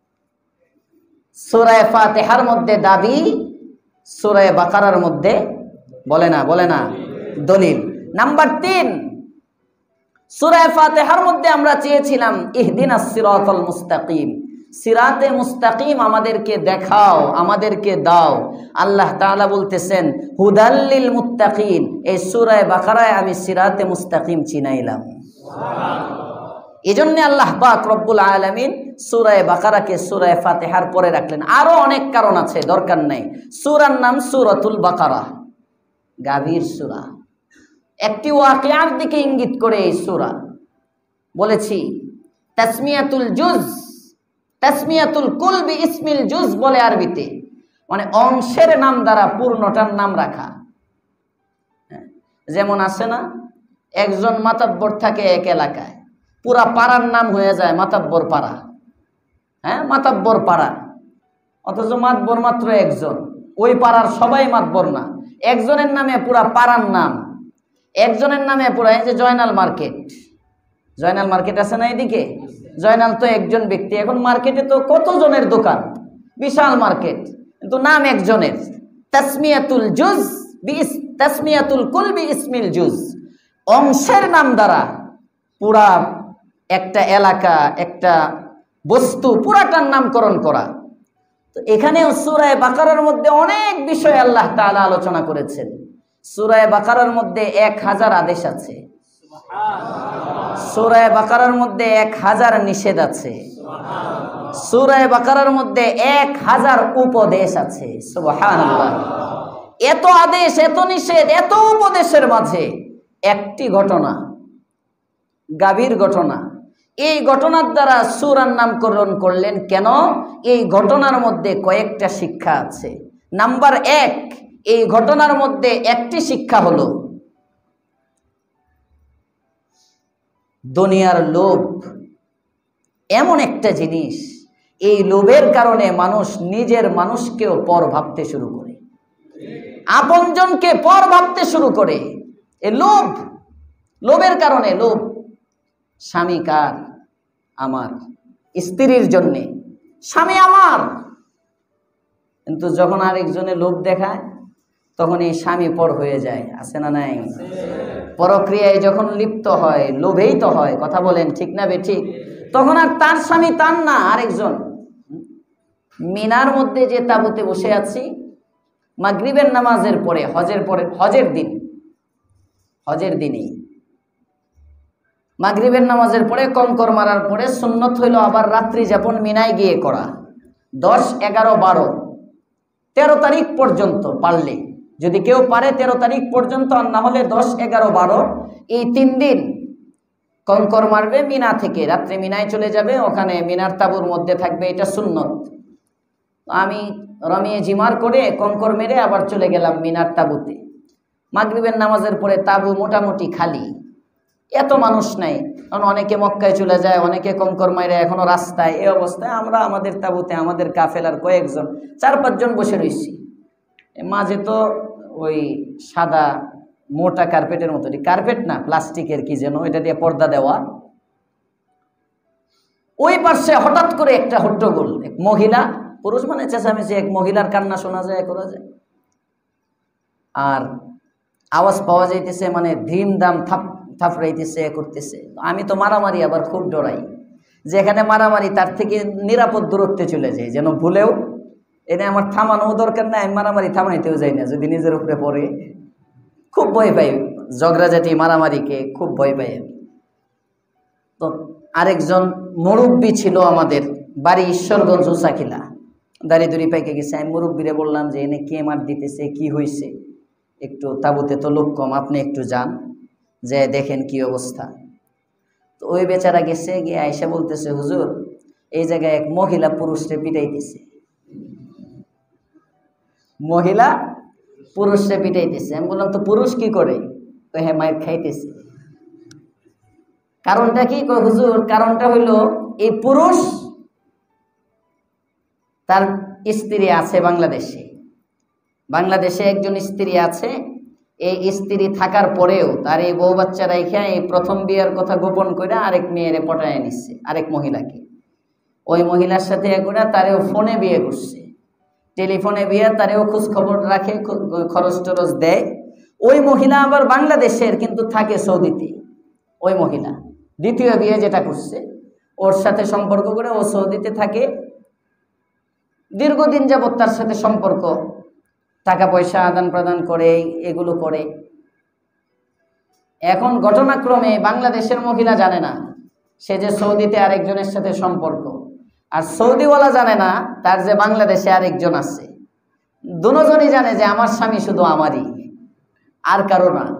সূরা ফাতিহার মধ্যে দাবি, সূরা বাকারার মধ্যে বলে না দলিল। নাম্বার 3, সূরা ফাতিহার মধ্যে আমরা চেয়েছিলাম ইহদিনাস সিরাতাল মুস্তাকিম, সিরাতে মুস্তাকিম আমাদেরকে দেখাও, আমাদেরকে দাও। আল্লাহ তাআলা বলতেছেন হুদাল্লিল মুত্তাকিন, এই সূরা বাকারায় আমি সিরাতে মুস্তাকিম চিনাইলাম। এজন্য আল্লাহ পাক রব্বুল আলামিন সূরা বাকারাকে সূরা ফাতিহার পরে রাখলেন। আরো অনেক কারণ আছে, দরকার নাই। সূরার নাম সূরাতুল বাকারা, গাভীর সূরা। একটি ওয়াকিয়ার দিকে ইঙ্গিত করে এই সূরা। বলেছি তাসমিয়াতুল জুজ, তাসমিয়াতুল কুল বি ইসমিল জুজ বলে আরবিতে, মানে অংশের নাম দ্বারা পূর্ণটার নাম রাখা। যেমন আছে না, একজন মাতাব্বর থাকে এক এলাকায়, পুরা পাড়ার নাম হয়ে যায় মাতাব্বর পাড়া। হ্যাঁ, মাতাব্বর পাড়া, অথচ মাতবর মাত্র একজন। ওই পাড়ার সবাই মাতবর না, একজনের নামে পুরা পাড়ার নাম, একজনের নামে পুরা। এই যে জয়নাল মার্কেট, জয়নাল মার্কেট আছে না এদিকে, জয়নাল তো একজন ব্যক্তি। এখন মার্কেটে তো কত জনের দোকান, বিশাল মার্কেট, কিন্তু নাম একজনের। তাসমিয়াতুল জুজ বিস, তাসমিয়াতুল কুল বি ইসমিল জুজ, অংশের নাম দ্বারা পুরা একটা এলাকা, একটা বস্তু, পুরাটার নামকরণ করা। তো এখানেও সূরা বাকারার মধ্যে অনেক বিষয় আল্লাহ তাআলা আলোচনা করেছেন। সূরা বাকারার মধ্যে 1000 আদেশ আছে, সূরা বাকারার মধ্যে 1000 নিষেধ আছে, সূরা বাকারার মধ্যে 1000 উপদেশ আছে। সুবহানাল্লাহ। এত আদেশ, এত নিষেধ, এত উপদেশের মাঝে একটি ঘটনা, গাভীর ঘটনা, এই ঘটনার দ্বারা সূরার নামকরণ করলেন কেন? এই ঘটনার মধ্যে কয়েকটা শিক্ষা আছে। নাম্বার 1, এই ঘটনার মধ্যে একটি শিক্ষা হলো দুনিয়ার লোভ এমন একটা জিনিস, এই লোভের কারণে মানুষ নিজের মানুষকেও পর ভাবতে শুরু করে, আপনজনকে পর ভাবতে শুরু করে। এই লোভ, লোভের কারণে। লোভ, স্বামী কার? আমার। স্ত্রীর জন্যে স্বামী আমার, কিন্তু যখন আরেকজনে লোভ দেখায় তখন এই স্বামী পর হয়ে যায়। আছে না নাই? পরক্রিয়ায় যখন লিপ্ত হয়, লোভেই তো হয়। কথা বলেন ঠিক না বেঠিক? তখন আর তার স্বামী তার না, আরেকজন। মিনার মধ্যে যে তাঁবুতে বসে আছি, মাগরিবের নামাজের পরে, হজের দিনেই মাগরিবের নামাজের পরে কঙ্কর মারার পরে সুন্নত হইল আবার রাত্রি যাপন মিনায় গিয়ে করা। 10, 11, 12, 13 তারিখ পর্যন্ত পারলে, যদি কেউ পারে 13 তারিখ পর্যন্ত, আর না হলে 10, 11, 12 এই 3 দিন কঙ্কর মারবে মিনা থেকে, রাত্রে মিনায় চলে যাবে, ওখানে মিনার তাঁবুর মধ্যে থাকবে। এটা সুন্নত। আমি রমিয়ে জিমার করে কঙ্কর মেরে আবার চলে গেলাম মিনার তাঁবুতে। মাগরিবের নামাজের পরে তাঁবু মোটামুটি খালি, এত মানুষ নাই। কারণ অনেকে মক্কায় চলে যায়, অনেকে কঙ্কর মাইরে এখনো রাস্তায়। এই অবস্থায় আমরা আমাদের তাঁবুতে, আমাদের কাফেলার কয়েকজন 4-5 জন বসে রয়েছি। মাঝে তো ওই সাদা মোটা কার্পেটের মতো, কার্পেট না, প্লাস্টিকের কি যেন, এটা দিয়ে পর্দা দেওয়া। ওই পাশে হঠাৎ করে একটা হট্টগোল, এক মহিলা, পুরুষ মানে চেঁচামেচি, এক মহিলার কান্না শোনা যায়, করা যায়, আর আওয়াজ পাওয়া যাইতেছে, মানে ধিম দাম থাপড়াইতেছে, করতেছে। আমি তো মারামারি আবার খুব ডরাই, যেখানে মারামারি তার থেকে নিরাপদ দূরত্বে চলে যায়, যেন ভুলেও এনে আমার থামানো দরকার নাই, আমি মারামারি থামাইতেও যাই না, যদি নিজের উপরে পড়ে। খুব ভয় পাই ঝগড়াঝাটি, মারামারিকে খুব ভয় পাই আমি। তো আরেকজন মুরব্বী ছিল, আমাদের বাড়ি ঈশ্বরগঞ্জ উসাখিলা, দাঁড়িয়ে দড়ি পাইকে গেছে। আমি মুরব্বীরে বললাম যে এনে কে মার দিতেছে, কি হয়েছে, একটু তাঁবুতে তো লোক কম, আপনি একটু যান, যে দেখেন কি অবস্থা। তো ওই বেচারা গেছে, গিয়ে আয়সা বলতেছে, হুজুর এই জায়গায় এক মহিলা পুরুষরে পিটাইতেছে। মহিলা পুরুষরে পিটাইতেছে। আমি বললাম তো পুরুষ কি করে? হ্যাঁ, মায়ের খাইতেছে। কারণটা কি? হুজুর কারণটা হইল এই পুরুষ, তার স্ত্রী আছে বাংলাদেশে একজন স্ত্রী আছে। এই স্ত্রী থাকার পরেও তার এই বউ বাচ্চা রাইখা এই প্রথম বিয়ের কথা গোপন করে আরেক মেয়েরে পটায় নিচ্ছে, আরেক মহিলাকে। ওই মহিলার সাথে করে তারেও ফোনে বিয়ে করছে, টেলিফোনে বিয়ে, তারেও খোঁজ খবর রাখে, খরচ টরচ দেয়, ওই মহিলা আবার বাংলাদেশের, কিন্তু থাকে সৌদিতে। ওই মহিলা দ্বিতীয় বিয়ে যেটা করছে, ওর সাথে সম্পর্ক করে ও সৌদিতে থাকে, দীর্ঘদিন যাবৎ তার সাথে সম্পর্ক, টাকা পয়সা আদান প্রদান করে, এগুলো করে। এখন ঘটনাক্রমে বাংলাদেশের মহিলা জানে না সে যে সৌদিতে আরেকজনের সাথে সম্পর্ক, আর সৌদিওয়ালা জানে না তার যে বাংলাদেশে আরেকজন আছে। দুজনই জানে যে আমার স্বামী শুধু আমারই, আর কারো না।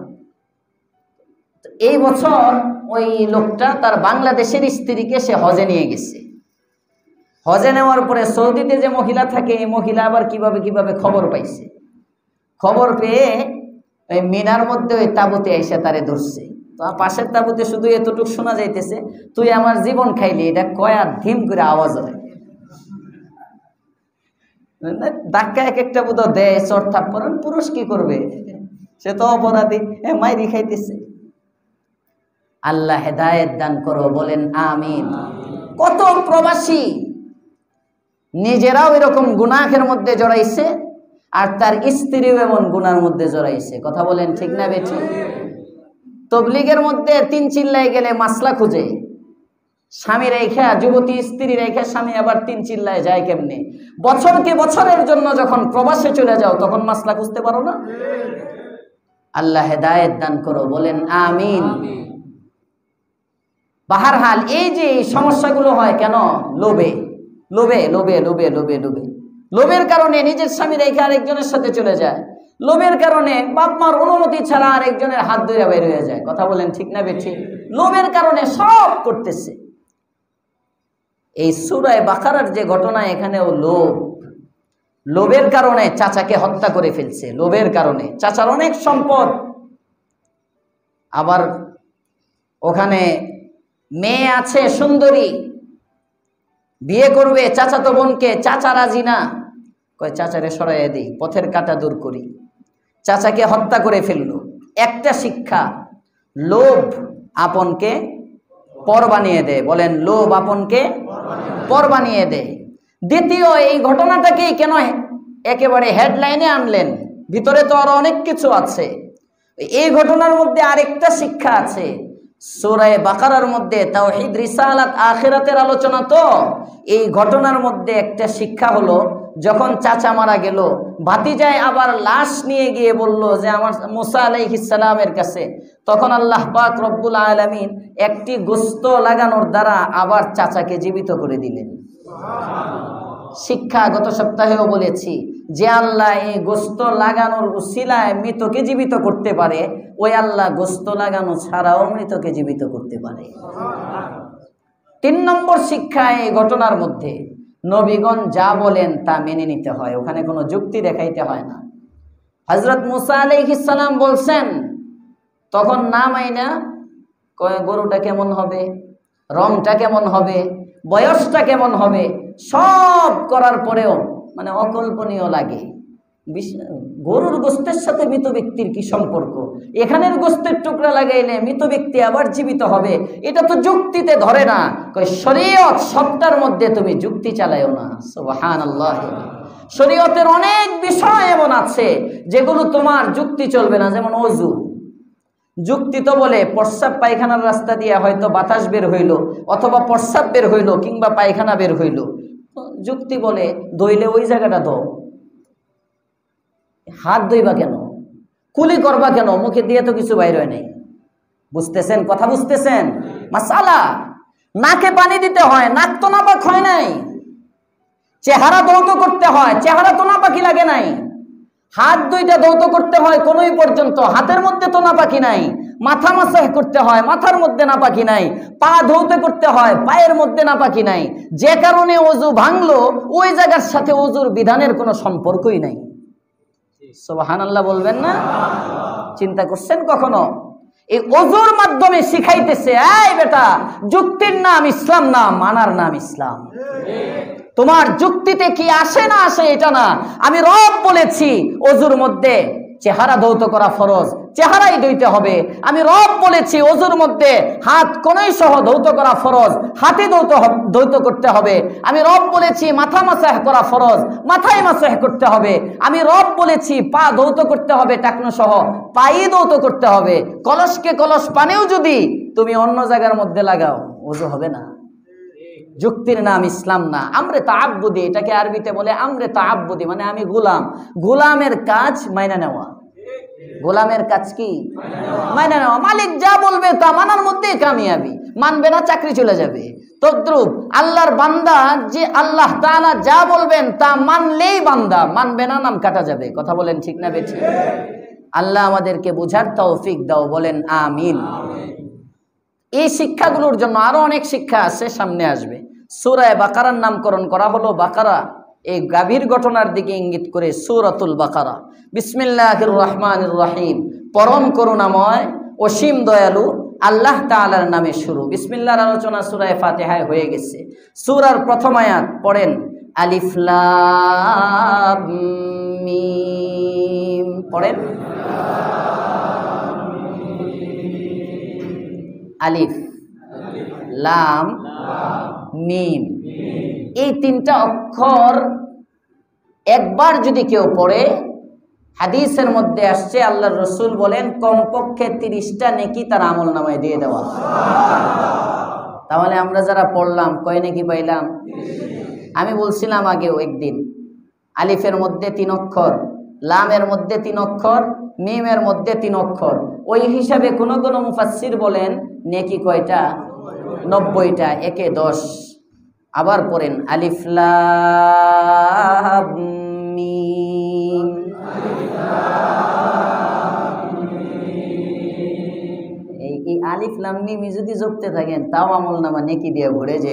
এই বছর ওই লোকটা তার বাংলাদেশের স্ত্রীকে সে হজে নিয়ে গেছে। হজে নেওয়ার পরে সৌদিতে যে মহিলা থাকে, এই মহিলা আবার কিভাবে খবর পাইছে। খবর পেয়ে ওই মিনার মধ্যে ওই তাঁবুতে এসে তারে ধরছে। তো পাশের তাঁবুতে শুধু এতটুকু শোনা যাইতেছে, তুই আমার জীবন খাইলি, এটা কয়া ধিম করে আওয়াজ হয়। ধাক্কা এক একটা বোধ দেয়, চর থাপ্পড়। পুরুষ কি করবে, সে তো অপরাধী, মাইরি খাইতেছে। আল্লাহ হেদায়েত দান করো, বলেন আমিন। কত প্রবাসী নিজেরাও এরকম গুনাহের মধ্যে জড়াইছে, আর তার স্ত্রীও এমন গুনার মধ্যে জড়াইছে। কথা বলেন ঠিক না বেঠিক? তবলিগের মধ্যে 3 চিল্লাই গেলে মাসলা খুঁজে, স্বামী রেখা, যুবতী স্ত্রী রেখা স্বামী আবার 3 চিল্লায় যায় কেমনে? বছরকে বছরের জন্য যখন প্রবাসে চলে যাও, তখন মাসলা খুঁজতে পারো না। আল্লাহ হেদায়েত দান করো, বলেন আমিন। বাহারহাল এই যে সমস্যাগুলো হয় কেন? লোভের কারণে নিজের স্বামী রেখে আরেকজনের সাথে চলে যায়। লোভের কারণে বাপ মার অনুমতি ছাড়া আরেকজনের হাত ধরে বের হয়ে যায়। কথা বলেন ঠিক না বেঠিক? লোভের কারণে সব করতেছে। এই সূরা বাকারার যে ঘটনা, এখানেও লোভের কারণে চাচাকে হত্যা করে ফেলছে। লোভের কারণে চাচার অনেক সম্পদ, আবার ওখানে মেয়ে আছে সুন্দরী, বিয়ে করবে চাচাতো বোনকে। চাচা রাজি না, কয় চাচারে সরাইয়া দিই, পথের কাঁটা দূর করি। চাচাকে হত্যা করে ফেললো। একটা শিক্ষা, লোভ আপনকে পর বানিয়ে দেয়। বলেন, লোভ আপনকে পর বানিয়ে দেয়। দ্বিতীয়, এই ঘটনাটাকেই কেন একেবারে হেডলাইনে আনলেন? ভিতরে তো আরো অনেক কিছু আছে। এই ঘটনার মধ্যে আরেকটা শিক্ষা আছে। সূরা বাকারার মধ্যে তাওহীদ, রিসালাত, আখিরাতের আলোচনা। তো এই ঘটনার মধ্যে একটা শিক্ষা হলো, যখন চাচা মারা গেল, ভাতিজায় আবার লাশ নিয়ে গিয়ে বলল যে আমার মুসা আলাইহিস সালামের কাছে, তখন আল্লাহ পাক রব্বুল আলামিন একটি গোশত লাগানোর দ্বারা আবার চাচাকে জীবিত করে দিলেন। শিক্ষা গত সপ্তাহেও বলেছি যে আল্লাহ এই গোশত লাগানোর উসিলায় মৃতকে জীবিত করতে পারে, ওই আল্লাহ গোশত লাগানো ছাড়াও মৃতকে জীবিত করতে পারে। 3 নম্বর শিক্ষা এই ঘটনার মধ্যে, নবীগণ যা বলেন তা মেনে নিতে হয়, ওখানে কোনো যুক্তি দেখাইতে হয় না। হযরত মুসা আলাইহিস সালাম বলছেন, তখন না মাইনা গরুটা কেমন হবে, রংটা কেমন হবে, বয়সটা কেমন হবে, সব করার পরেও মানে অকল্পনীয় লাগে। গরুর গোশতের সাথে মৃত ব্যক্তির কি সম্পর্ক? এখানের গোশতের টুকরা লাগাইলে মৃত ব্যক্তি আবার জীবিত হবে, এটা তো যুক্তিতে ধরে না। শরীয়ত সবটার মধ্যে তুমি যুক্তি চালাইও না। সুবহানাল্লাহ। শরীয়তের অনেক বিষয় এমন আছে যেগুলো তোমার যুক্তি চলবে না। যেমন ওযু, যুক্তি তো বলে প্রস্রাব পায়খানার রাস্তা দিয়ে হয়তো বাতাস বের হইল, অথবা প্রস্রাব বের হইল, কিংবা পায়খানা বের হইল, যুক্তি বলে ধইলে ওই জায়গাটা দাও। হাত ধুইবা কেন, কুলি করবা কেন, মুখে দিয়ে তো কিছু বাইর হয় নাই। বুঝতেছেন কথা? বুঝতেছেন মাসালা? নাকে পানি দিতে হয়, নাক তো নাপাক হয় নাই। চেহারা ধৌত করতে হয়, চেহারা তো নাপাকি লাগে নাই। হাত দুইটা ধৌত করতে হয় কোনই পর্যন্ত, হাতের মধ্যে তো নাপাকি নাই। মাথা মাসাহ করতে হয়, মাথার মধ্যে নাপাকি নাই। পা ধৌত করতে হয়, পায়ের মধ্যে নাপাকি নাই। যে কারণে ওযু ভাঙলো, ওই জায়গার সাথে ওযুর বিধানের কোনো সম্পর্কই নাই। সুবহানাল্লাহ বলবেন না? চিন্তা করছেন কখনো? এই ওযুর মাধ্যমে শিখাইতেছে, এই বেটা, যুক্তির নাম ইসলাম না, মানার নাম ইসলাম। তোমার যুক্তিতে কি আসে না আসে এটা না, আমি রব বলেছি ওযুর মধ্যে চেহারা ধৌত করা ফরজ, চেহারাই ধুইতে হবে। আমি রব বলেছি ওযুর মধ্যে হাত কোনই সহ ধৌত করা ফরজ, হাতে ধৌত করতে হবে। আমি রব বলেছি মাথা মাসাহ করা ফরজ, মাথায় মাসাহ করতে হবে। আমি রব বলেছি পা ধৌত করতে হবে টাকনু সহ, পায়ে ধৌত করতে হবে। কলসকে কলস পানিও যদি তুমি অন্য জায়গার মধ্যে লাগাও ওযু হবে না। যুক্তির নাম ইসলাম না, আমরে তাআব্বুদি, এটাকে আরবিতে বলে আমরে তাআব্বুদি, মানে আমি গোলাম, গোলামের কাজ মাইনা নেওয়া। গোলামের কাজ কি? মাইনা নেওয়া। মালিক যা বলবে তা মানার মধ্যেই কামিয়াবি, মানবে না চাকরি চলে যাবে। তদ্রুপ আল্লাহর বান্দা যে আল্লাহ তাআলা যা বলবেন তা মানলেই বান্দা, মানবে না নাম কাটা যাবে। কথা বলেন ঠিক না বেঠিক? আল্লাহ আমাদেরকে বুঝার তৌফিক দাও, বলেন আমিন। এই শিক্ষাগুলোর জন্য আরো অনেক শিক্ষা আছে, সামনে আসবে। সূরা বাকারার নামকরণ করা হলো বাকারা, এই গাভীর ঘটনার দিকে ইঙ্গিত করে সূরাতুল বাকারা। বিসমিল্লাহির রহমানির রহিম, পরম করুণাময় অসীম দয়ালু আল্লাহ তাআলার নামে শুরু। বিসমিল্লাহর আলোচনা সূরা ফাতিহায় হয়ে গেছে। সূরার প্রথম আয়াত পড়েন, আলিফ লাম মিম। পড়েন আলিফ লাম মিম। এই তিনটা অক্ষর একবার যদি কেউ পড়ে, হাদিসের মধ্যে আসছে আল্লাহর রাসূল বলেন কমপক্ষে 30টা নেকি তার আমলনামায় দিয়ে দেওয়া। তাহলে আমরা যারা পড়লাম কয় নেকি পাইলাম? আমি বলছিলাম আগেও একদিন, আলিফের মধ্যে 3 অক্ষর, লামের মধ্যে 3 অক্ষর, মিমের মধ্যে 3 অক্ষর। ওই হিসাবে কোন কোন মুফাসসির বলেন নেকি কয়টা? 90টা, একে 10। আবার পড়েন আলিফ লাম মিম। এই আলিফ লাম মিম যদি জপতে থাকেন তাও আমলনামা নেকি দিয়ে ভরে যায়।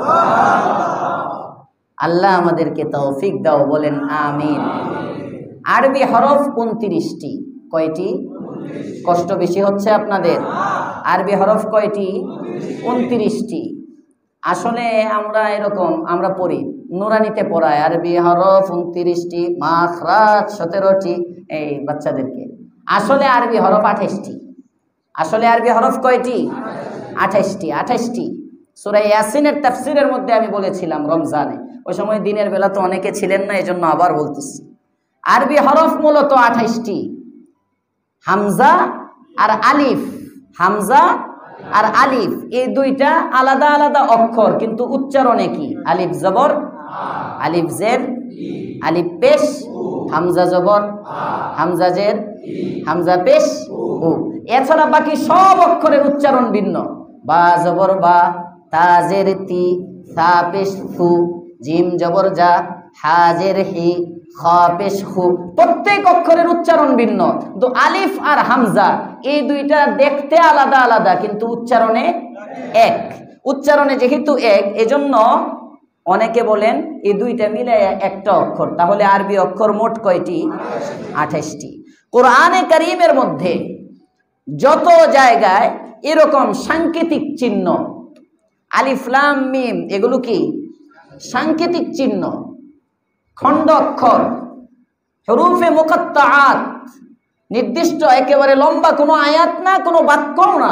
আল্লাহ আমাদেরকে তৌফিক দাও, বলেন আমিন। আরবি হরফ 29টি। কয়টি? কষ্ট বেশি হচ্ছে আপনাদের? আরবি হরফ কয়টি? 29টি। আসলে আমরা এরকম আমরা পড়ি, নুরানিতে পড়ায় আরবি হরফ 29টি, মাখরাজ 17টি এই বাচ্চাদেরকে। আসলে আরবি হরফ 28টি। আসলে আরবি হরফ কয়টি? 28টি। 28টি। সূরা ইয়াসিনের তাফসীরের মধ্যে আমি বলেছিলাম রমজানে, ওই সময় দিনের বেলা তো অনেকে ছিলেন না, এজন্য আবার বলতেছি। আরবি হরফ মূলত 28টি। হামজা আর আলিফ, হামজা আর আলিফ এই দুইটা আলাদা আলাদা অক্ষর, কিন্তু উচ্চারণ একই। আলিফ জবর, আলিফ জের, আলিফ পেশ, হামজা জবর, হামজা জের, হামজা পেশ ও। এছাড়া বাকি সব অক্ষরের উচ্চারণ ভিন্ন। বা জবর বা, তা জের তি, সা পেশ সু, জিম জবর জা, হা জের হি, খ পেশ হু। প্রত্যেক অক্ষরের উচ্চারণ ভিন্ন। তো আলিফ আর হামজা এই দুইটা দেখতে আলাদা আলাদা, কিন্তু উচ্চারণে এক। উচ্চারণে যেহেতু এক, এজন্য অনেকে বলেন এই দুইটা মিলে একটা অক্ষর। তাহলে আরবি অক্ষর মোট কয়টি? 28টি। কোরআনে কারীমের মধ্যে যত জায়গায় এরকম সাংকেতিক চিহ্ন, আলিফ লাম মিম, এগুলো কি সাংকেতিক চিহ্ন, খণ্ড অক্ষর, হুরুফে মুকাত্তাআত, নির্দিষ্ট একেবারে লম্বা কোনো আয়াত না, কোনো বাক্যও না,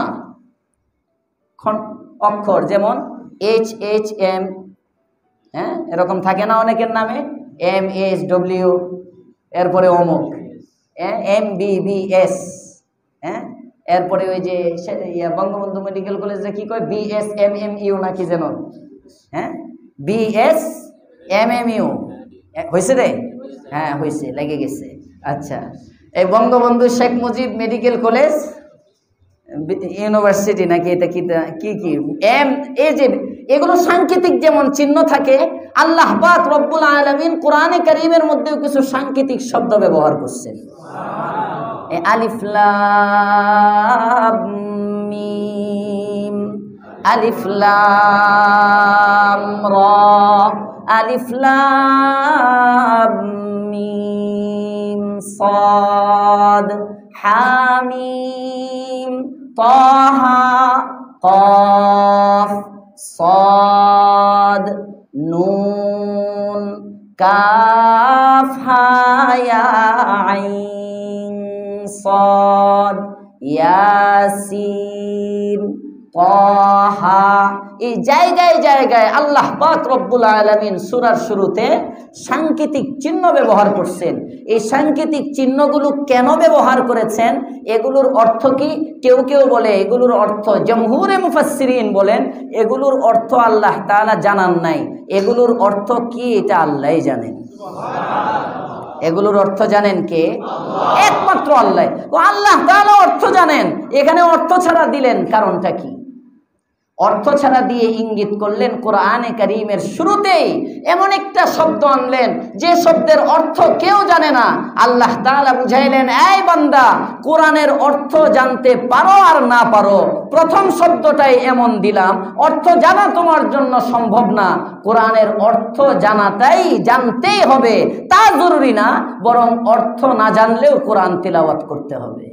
অক্ষর। যেমন এইচ এইচ এম, হ্যাঁ, এরকম থাকে না অনেকের নামে, এম এস ডব্লিউ, এরপরে অমুক, এম বি বি এস, হ্যাঁ, এরপরে ওই যে বঙ্গবন্ধু মেডিকেল কলেজে কি কয়, বিএস এম এম ইউ নাকি যেন, হ্যাঁ, বিএস এম এম ইউ হয়েছে রে? হ্যাঁ হয়েছে, লেগে গেছে। আচ্ছা, এই Bangabandhu Sheikh Mujib medical college university নাকি, এটা কি কি এম, এই যে এগুলো সাংকেতিক যেমন চিহ্ন থাকে, আল্লাহ পাক রব্বুল আলামিন কোরআনে কারীমের মধ্যেও কিছু সাংকেতিক শব্দ ব্যবহার করছেন। আলিফ লাম মিম, আলিফ লাম রা, আলিফ লাম মিম সাদ, হামিম, তাহা, কফ, সাদ, নুন, কাফ, হা, ইয়া, আইন, সাদ, ইয়াসিন, তাহা। এই জায়গায় জায়গায় আল্লাহ পাক রব্বুল আলামিন সূরার শুরুতে সাংকেতিক চিহ্ন ব্যবহার করছেন। এই সাংকেতিক চিহ্নগুলো কেন ব্যবহার করেছেন, এগুলোর অর্থ কি? কেউ কেউ বলে এগুলোর অর্থ, জমহুরে মুফাসসিরিন বলেন এগুলোর অর্থ আল্লাহ তাআলা জানান নাই, এগুলোর অর্থ কি এটা আল্লাহই জানেন। এগুলোর অর্থ জানেন কে? একমাত্র আল্লাহ। ও আল্লাহ তাআলা অর্থ জানেন। এখানে অর্থ ছাড়া দিলেন কারণটা কি? অর্থ ছাড়া দিয়ে ইঙ্গিত করলেন কোরআনে কারীমের শুরুতেই এমন একটা শব্দ আনলেন যে শব্দের অর্থ কেউ জানে না। আল্লাহ তাআলা বুঝাইলেন, এই বান্দা, কোরআনের অর্থ জানতে পারো আর না পারো, প্রথম শব্দটাই এমন দিলাম, অর্থ জানা তোমার জন্য সম্ভব না, কোরআনের অর্থ জানতেই হবে, তা জরুরি না, বরং অর্থ না জানলেও কোরআন তিলাওয়াত করতে হবে।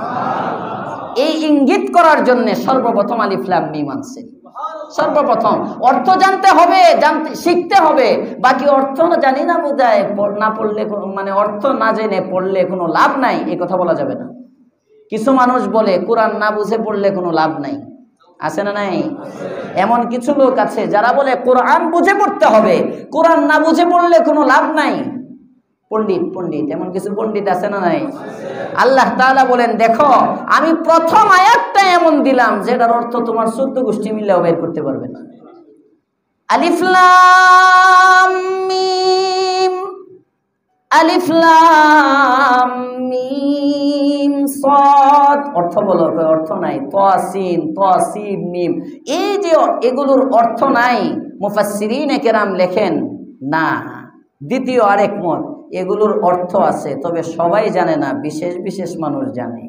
এই ইঙ্গিত করার জন্য সর্বপ্রথম আলিফ লাম মিম আনছে। সর্বপ্রথম অর্থ জানতে হবে, শিখতে হবে। বাকি অর্থ জানি না বোঝায় না পড়লে মানে অর্থ না জেনে পড়লে কোনো লাভ নাই, এই কথা বলা যাবে না। কিছু মানুষ বলে কোরআন না বুঝে পড়লে কোনো লাভ নাই, আছে না নাই? এমন কিছু লোক আছে যারা বলে কোরআন বুঝে পড়তে হবে, কোরআন না বুঝে পড়লে কোনো লাভ নাই। পণ্ডিত এমন কিছু পণ্ডিত আছে না নাই? আল্লাহ তাআলা বলেন, দেখো আমি প্রথম আয়াতটা এমন দিলাম যেটার অর্থ তোমার 14 গোষ্ঠী মিলেও বের করতে পারবে না। আলিফ লাম মিম, আলিফ লাম মিম সাদ, অর্থ বলো, অর্থ নাই। তাসিন, তাসিব, মিম, এই যে এগুলোর অর্থ নাই, মুফাসসিরিনে কেরাম লেখেন না। দ্বিতীয় আরেক মত, এগুলোর অর্থ আছে, তবে সবাই জানে না, বিশেষ বিশেষ মানুষ জানে।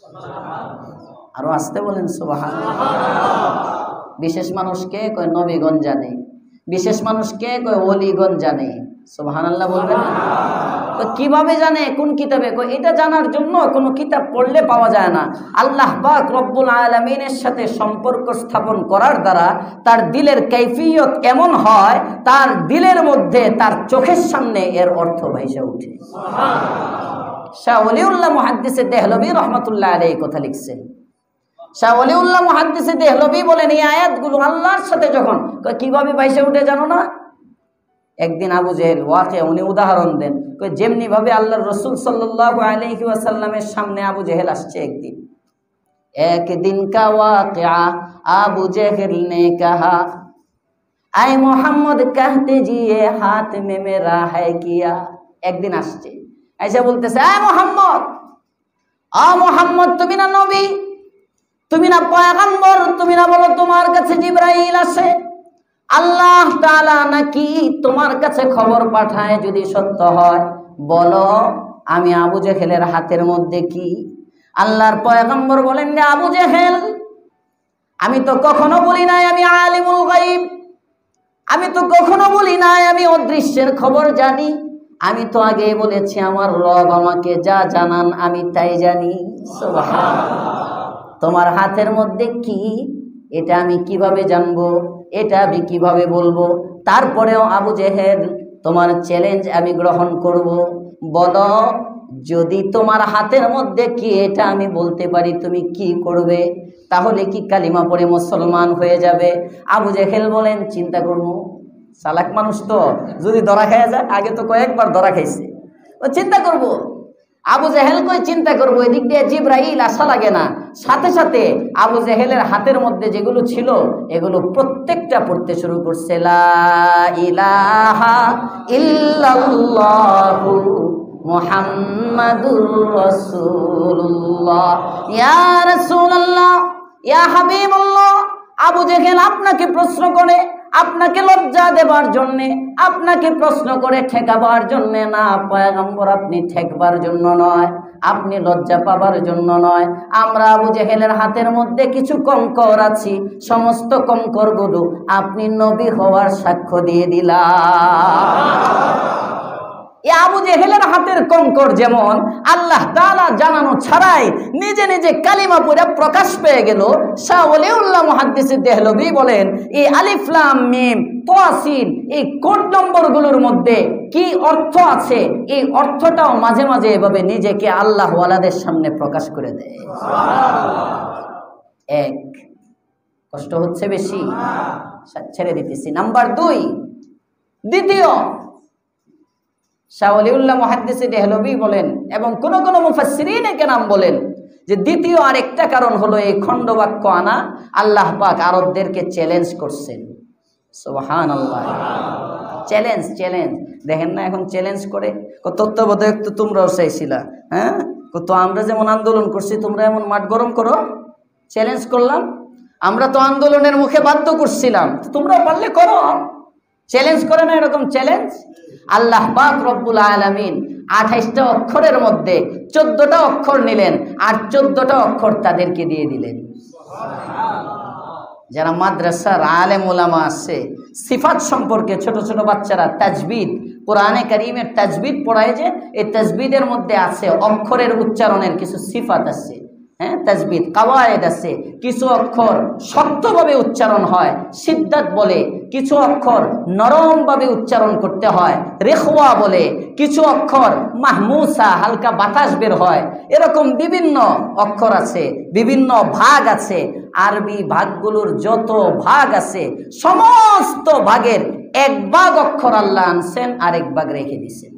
আরো আসতে বলেন সুবহানাল্লাহ। বিশেষ মানুষ কে কয়? নবীগণ জানে। বিশেষ মানুষ কে কয়? ওলিগণ জানে। সুবহানাল্লাহ বলবেন না? তো কিভাবে জানে? কোন কিতাবে? কয় এটা জানার জন্য কোনো কিতাব পড়লে পাওয়া যায় না। আল্লাহ পাক রব্বুল আলামিনের সাথে সম্পর্ক স্থাপন করার দ্বারা তার দিলের কাইফিয়ত এমন হয়, তার দিলের মধ্যে, তার চোখের সামনে এর অর্থ ভাইসা উঠে। শাহ ওলিউল্লাহ মুহাদ্দিসে দেহলভী রহমাতুল্লাহ আলাইহি কথা লিখছেন। শাহ ওলিউল্লাহ মুহাদ্দিসে দেহলভী বলেন, এই আয়াতগুলো আল্লাহর সাথে যখন কিভাবে ভাইসা উঠে জানো না? একদিন আবু জেহেল ওয়াকে উনি উদাহরণ দেন, যেমনি ভাবে আল্লাহর রাসূল সাল্লাল্লাহু আলাইহি ওয়াসাল্লামের সামনে আবু জেহেল আসছে। একদিন কা ওয়াকিয়া, আবু জেহেল নে কহা, আয় মোহাম্মদ कहते जिए हाथ में मेरा है किया। একদিন আসছে, আয়েশা বলতেছে, আয় মোহাম্মদ, তুমি না নবী, তুমি না পয়গম্বর, তুমি না বলো তোমার কাছে জিবরাইল আসে, আল্লাহ তাআলা নাকি তোমার কাছে খবর পাঠায়, যদি সত্য হয় বলো আমি আবু জেহেলের হাতের মধ্যে কি? আল্লাহর পয়গম্বর বলেন, যে আবু জেহেল, আমি তো কখনো বলি নাই আমি আলিমুল গায়ব, আমি তো কখনো বলি নাই আমি অদৃশ্যের খবর জানি, আমি তো আগেই বলেছি আমার রব আমাকে যা জানান আমি তাই জানি। সুবহানাল্লাহ। তোমার হাতের মধ্যে কি, এটা আমি কিভাবে জানবো, এটা আমি কিভাবে বলবো? তারপরেও আবু জেহেল, তোমার চ্যালেঞ্জ আমি গ্রহণ করব, বলো যদি তোমার হাতের মধ্যে কি এটা আমি বলতে পারি তুমি কি করবে? তাহলে কি কালিমা পড়ে মুসলমান হয়ে যাবে? আবু জেহেল বলেন, চিন্তা করবো। চালাক মানুষ তো, যদি ধরা খাইয়া যায়, আগে তো কয়েকবার ধরা খাইছে, ও চিন্তা করব। আবু জেহেল কই চিন্তা করবো, এদিক দিয়ে জিবরাইল আসা লাগে না, সাথে সাথে আবু জেহেলের হাতের মধ্যে যেগুলো ছিল এগুলো প্রত্যেকটা পড়তে শুরু করছে, লা ইলাহা ইল্লাল্লাহু মুহাম্মাদুর রাসূলুল্লাহ, ইয়া রাসূলুল্লাহ, ইয়া হাবিবাল্লাহ। আবু জেহেল আপনাকে প্রশ্ন করে, আপনাকে লজ্জা দেবার জন্যে, আপনাকে প্রশ্ন করে ঠেকাবার জন্যে না, পয়গম্বর আপনি ঠেকবার জন্য নয়, আপনি লজ্জা পাবার জন্য নয়। আমরা আবু জেহেলের হাতের মধ্যে কিছু কঙ্কর আছি, সমস্ত কঙ্করগুলো আপনি নবী হওয়ার সাক্ষ্য দিয়ে দিলাম। এই আবু জেহেলের হাতের কঙ্কর যেমন আল্লাহ তাআলা জানানো ছাড়াই নিজে নিজে কালিমা পড়ে প্রকাশ পেয়ে গেল। শাহ ওলিউল্লাহ মুহাদ্দিস দেহলভী বলেন এই আলিফ লাম মিম তোয়া সিন এই কোড নম্বরগুলোর মধ্যে কি অর্থ আছে, এই অর্থটাও মাঝে মাঝে এভাবে নিজেকে আল্লাহ ওয়ালাদের সামনে প্রকাশ করে দেয়। এক, কষ্ট হচ্ছে বেশি, ছেড়ে দিতেছি। নাম্বার 2, দ্বিতীয়, শাহ ওলিউল্লাহ মুহাদ্দিস দেহলভী বলেন এবং কোন কোন মুফাসসিরিনে কেরাম বলেন যে দ্বিতীয় আরেকটা কারণ হলো এই খণ্ডবাক্য আনা আল্লাহ পাক আরবদেরকে চ্যালেঞ্জ করছেন। সুবহানাল্লাহ। চ্যালেঞ্জ চ্যালেঞ্জ দেখেন না এখন চ্যালেঞ্জ করে তত্ত্বাবধায়ক তো তোমরাও চাইছিলা, হ্যাঁ তো আমরা যেমন আন্দোলন করছি তোমরা এমন মাঠ গরম করো, চ্যালেঞ্জ করলাম। আমরা তো আন্দোলনের মুখে বাধ্য করছিলাম, তোমরা পারলে করো। চ্যালেঞ্জ করে না এরকম চ্যালেঞ্জ। আল্লাহ পাক রব্বুল আলামিন 28টা অক্ষরের মধ্যে 14টা অক্ষর নিলেন আর 14টা অক্ষর তাদেরকে দিয়ে দিলেন। যারা মাদ্রাসার আলেম ওলামা আছে সিফাত সম্পর্কে ছোট ছোট বাচ্চারা তাজবিদ, কোরআনে কারীমের তাজবিদ পড়ায় যে এই তাজবিদের মধ্যে আছে অক্ষরের উচ্চারণের কিছু সিফাত আছে, হ্যাঁ তাজবিদ কাওয়ায়েদ আছে। কিছু অক্ষর শক্তভাবে উচ্চারণ হয় সিদ্দাত বলে, কিছু অক্ষর নরমভাবে উচ্চারণ করতে হয় রেখওয়া বলে, কিছু অক্ষর মাহমুসা হালকা বাতাস বের হয়। এরকম বিভিন্ন অক্ষর আছে, বিভিন্ন ভাগ আছে। আরবি ভাগগুলোর যত ভাগ আছে সমস্ত ভাগের এক ভাগ অক্ষর আল্লাহ আনছেন, আরেক ভাগ রেখে দিয়েছেন।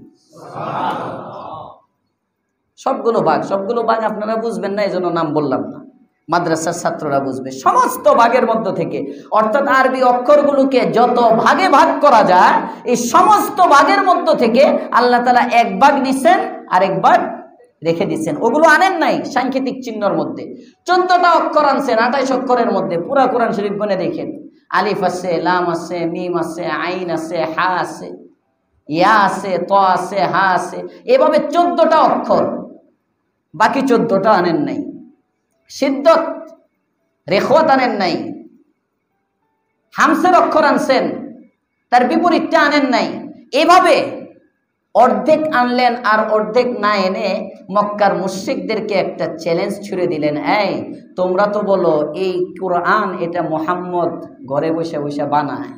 সবগুলো ভাগ আপনারা বুঝবেন না, এই জন্য নাম বললাম না, মাদ্রাসার ছাত্ররা বুঝবে। সমস্ত ভাগের মধ্য থেকে অর্থাৎ আরবি অক্ষরগুলোকে যত ভাগে ভাগ করা যায় এই সমস্ত ভাগের মধ্য থেকে আল্লাহ তাআলা এক ভাগ নিছেন, আরেক ভাগ রেখে দিচ্ছেন। ওগুলো আনেন নাই সাংকেতিক চিহ্নর মধ্যে। 14টা অক্ষর আনছেন 28 অক্ষরের মধ্যে। পুরা কোরআন শরীফ গুনে দেখেন, আলিফ আছে, লাম আছে, মিম আছে, আইন আছে, হা আছে, ইয়া আছে, ত আছে, হা আছে, এভাবে 14টা অক্ষর। বাকি 14টা আনেন নাই। সিদ্দত রেখওয়াত আনেন নাই। হামসের অক্ষর আনছেন, তার বিপরীতটা আনেন নাই। এভাবে অর্ধেক আনলেন আর অর্ধেক না এনে মক্কার মুশরিকদেরকে একটা চ্যালেঞ্জ ছুড়ে দিলেন, এই তোমরা তো বলো এই কোরআন এটা মুহাম্মদ ঘরে বসে বসে বানায়।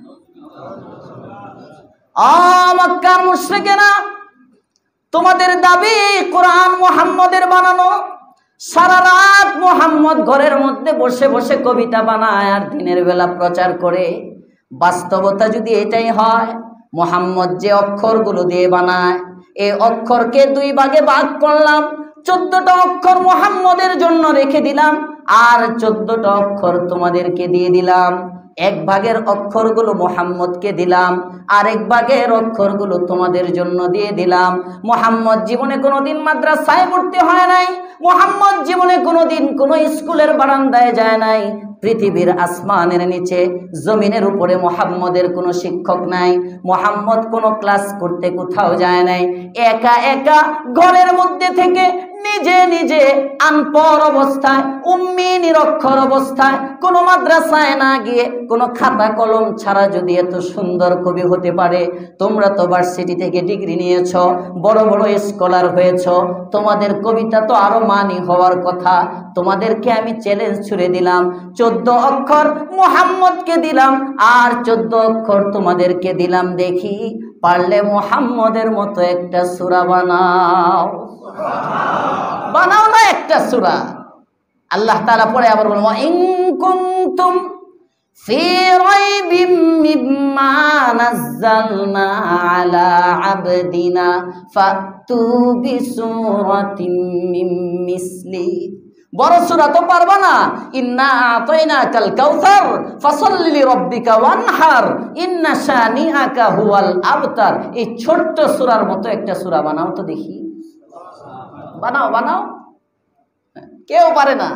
মক্কার মুশরিকেরা, তোমাদের দাবি কোরআন মুহাম্মদের বানানো। সারা রাত মুহাম্মদ ঘরের মধ্যে বসে বসে কবিতা বানায় আর দিনের বেলা প্রচার করে। বাস্তবতা যদি এটাই হয়, মুহাম্মদ যে অক্ষরগুলো দিয়ে বানায় এই অক্ষরকে 2 ভাগে ভাগ করলাম। 14টা অক্ষর মুহাম্মদের জন্য রেখে দিলাম আর 14টা অক্ষর তোমাদেরকে দিয়ে দিলাম। এক ভাগের অক্ষরগুলো মুহাম্মদকে দিলাম, আরেক ভাগের অক্ষরগুলো তোমাদের জন্য দিয়ে দিলাম। মুহাম্মদ জীবনে কোনোদিন মাদ্রাসায় ভর্তি হয় নাই, মুহাম্মদ জীবনে কোনোদিন কোনো স্কুলের বারান্দায় যায় নাই। পৃথিবীর আসমানের নিচে জমিনের উপরে মুহাম্মদের কোনো শিক্ষক নাই। মুহাম্মদ কোনো ক্লাস করতে কোথাও যায় নাই। একা একা ঘরের মধ্যে থেকে নিজে নিজে আনপড় অবস্থায়, উম্মি নিরক্ষর অবস্থায়, কোনো মাদ্রাসায় না গিয়ে, কোনো খাতা কলম ছাড়া যদি এত সুন্দর কবি হতে পারে, তোমরা তো ভার্সিটি থেকে ডিগ্রি নিয়েছ, বড় বড় স্কলার হয়েছ, তোমাদের কবিতা তো আরো মানি হওয়ার কথা। তোমাদেরকে আমি চ্যালেঞ্জ ছুড়ে দিলাম, 14 অক্ষর মুহাম্মদকে দিলাম আর 14 অক্ষর তোমাদেরকে দিলাম। দেখি পারলে মুহাম্মদের মতো একটা সূরা বানাও। বানাও না একটা সূরা। আল্লাহ তাআলা পরে আবার বলেন, ওয়া ইন কুনতুম ফি রাইবিম মিম্মা নাযালনা আলা আবদিনা ফাতু বিসূরাতিন মিন মিসলি। বড় সূরা তো পারবা না। ইন্না আতাইনাকাল কাউসার ফাসাল্লি লিরাব্বিকা ওয়ানহার ইন্না শানিআকা হুয়াল আবতার। এই ছোট্ট সূরার মতো একটা সূরা বানাও তো দেখি। বানাও বানাও, কেউ পারে না।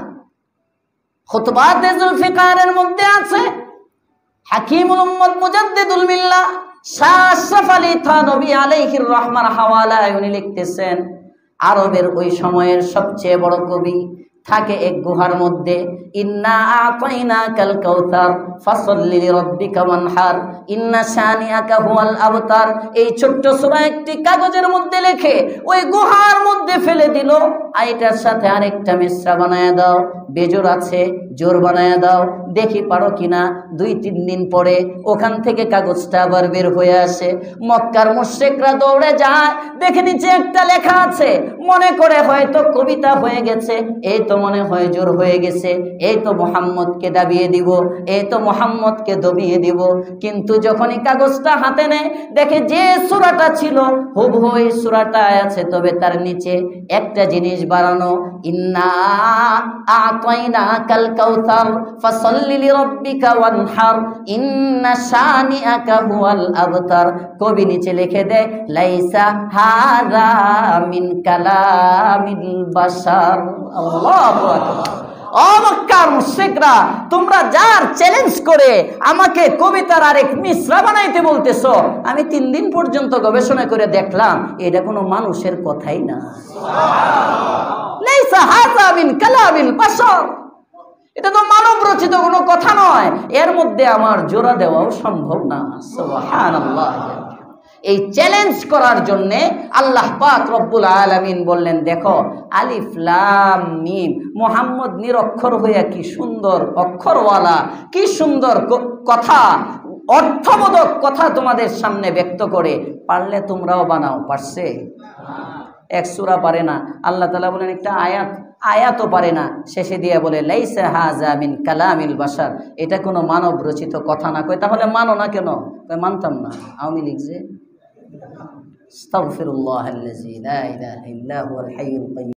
খুতবাতে জুলফিকারের মধ্যে আছে হাকিমুল উম্মত মুজাদ্দিদুল মিল্লাহ শাহ আশরাফ আলী থানভী আলাইহির রহমার হাওয়ালায় উনি লিখতেছেন, আরবের ওই সময়ের সবচেয়ে বড় কবি থাকে এক গুহার মধ্যে। ইন্না আতাইনাকাল কাউসার ফাসাল্লি লিরাব্বিকা ওয়ানহার ইন্না শানিআকা হুয়াল আবতার। এই ছোট্ট সূরা একটি কাগজের মধ্যে লিখে ওই গুহার মধ্যে ফেলে দিল। আইটার সাথে আরেকটা মিশ্রা বানায় দাও, বেজোর আছে জোর বানায় দাও, দেখি পারো কিনা। 2-3 দিন পরে ওখান থেকে কাগজটা আবার বের হয়ে আসে। মক্কার মুশরিকরা দৌড়ে যায়, দেখে নিচে একটা লেখা আছে, মনে করে হয়তো কবিতা হয়ে গেছে, এই তো মনে হয় জোর হয়ে গেছে, এই তো মুহাম্মদকে দাবিয়ে দিব, এই তো মুহাম্মদকে দবিয়ে দিব। কিন্তু যখনই কাগজটা হাতে নেয়, দেখে যে সূরাটা ছিল হুবহু এই সূরাটাই আছে, তবে তার নিচে একটা জিনিস বাড়ানো, ইন্না আতাইনাকাল কাউসার ফাসাল্লি লিরাব্বিকা ওয়ানহার ইন্না শানিআকা হুয়াল আবতার। কবি নিচে লিখে দেয়, লাইসা হাযা মিন কালামিল বাশার। আল্লাহু আকবার। ও মক্কার মুশরিকরা, তোমরা যার চ্যালেঞ্জ করে আমাকে কবিতার আরেক মিসরা বানাইতে বলতেছো, আমি 3 দিন পর্যন্ত গবেষণা করে দেখলাম এটা কোনো মানুষের কথাই না। লাইসা হাযা মিন কালামিল বাশার, এটা তো মানব রচিত কোনো কথা নয়, এর মধ্যে আমার জোড়া দেওয়াও সম্ভব না। সুবহানাল্লাহ। এই চ্যালেঞ্জ করার জন্য আল্লাহ পাক রব্বুল আলামিন বললেন, দেখো আলিফ লাম মিম, মুহাম্মদ নিরক্ষর হইয়া কি সুন্দর অক্ষরওয়ালা, কি সুন্দর কথা, অর্থবোধক কথা তোমাদের সামনে ব্যক্ত করে, পারলে তোমরাও বানাও। পারছে? এক সূরা পারে না। আল্লাহ তাআলা বলেন একটা আয়াতও পারে না। শেষে দিয়ে বলে, লাইসা হাযা মিন কালামিল বাশার, এটা কোনো মানব রচিত কথা না। কই তাহলে মানো না কেন? কই মানতাম না। আওয়ামী লীগ যে। আস্তাগফিরুল্লাহাল্লাযী লা ইলাহা ইল্লা হুয়াল হাইয়ুল কাইয়্যুম।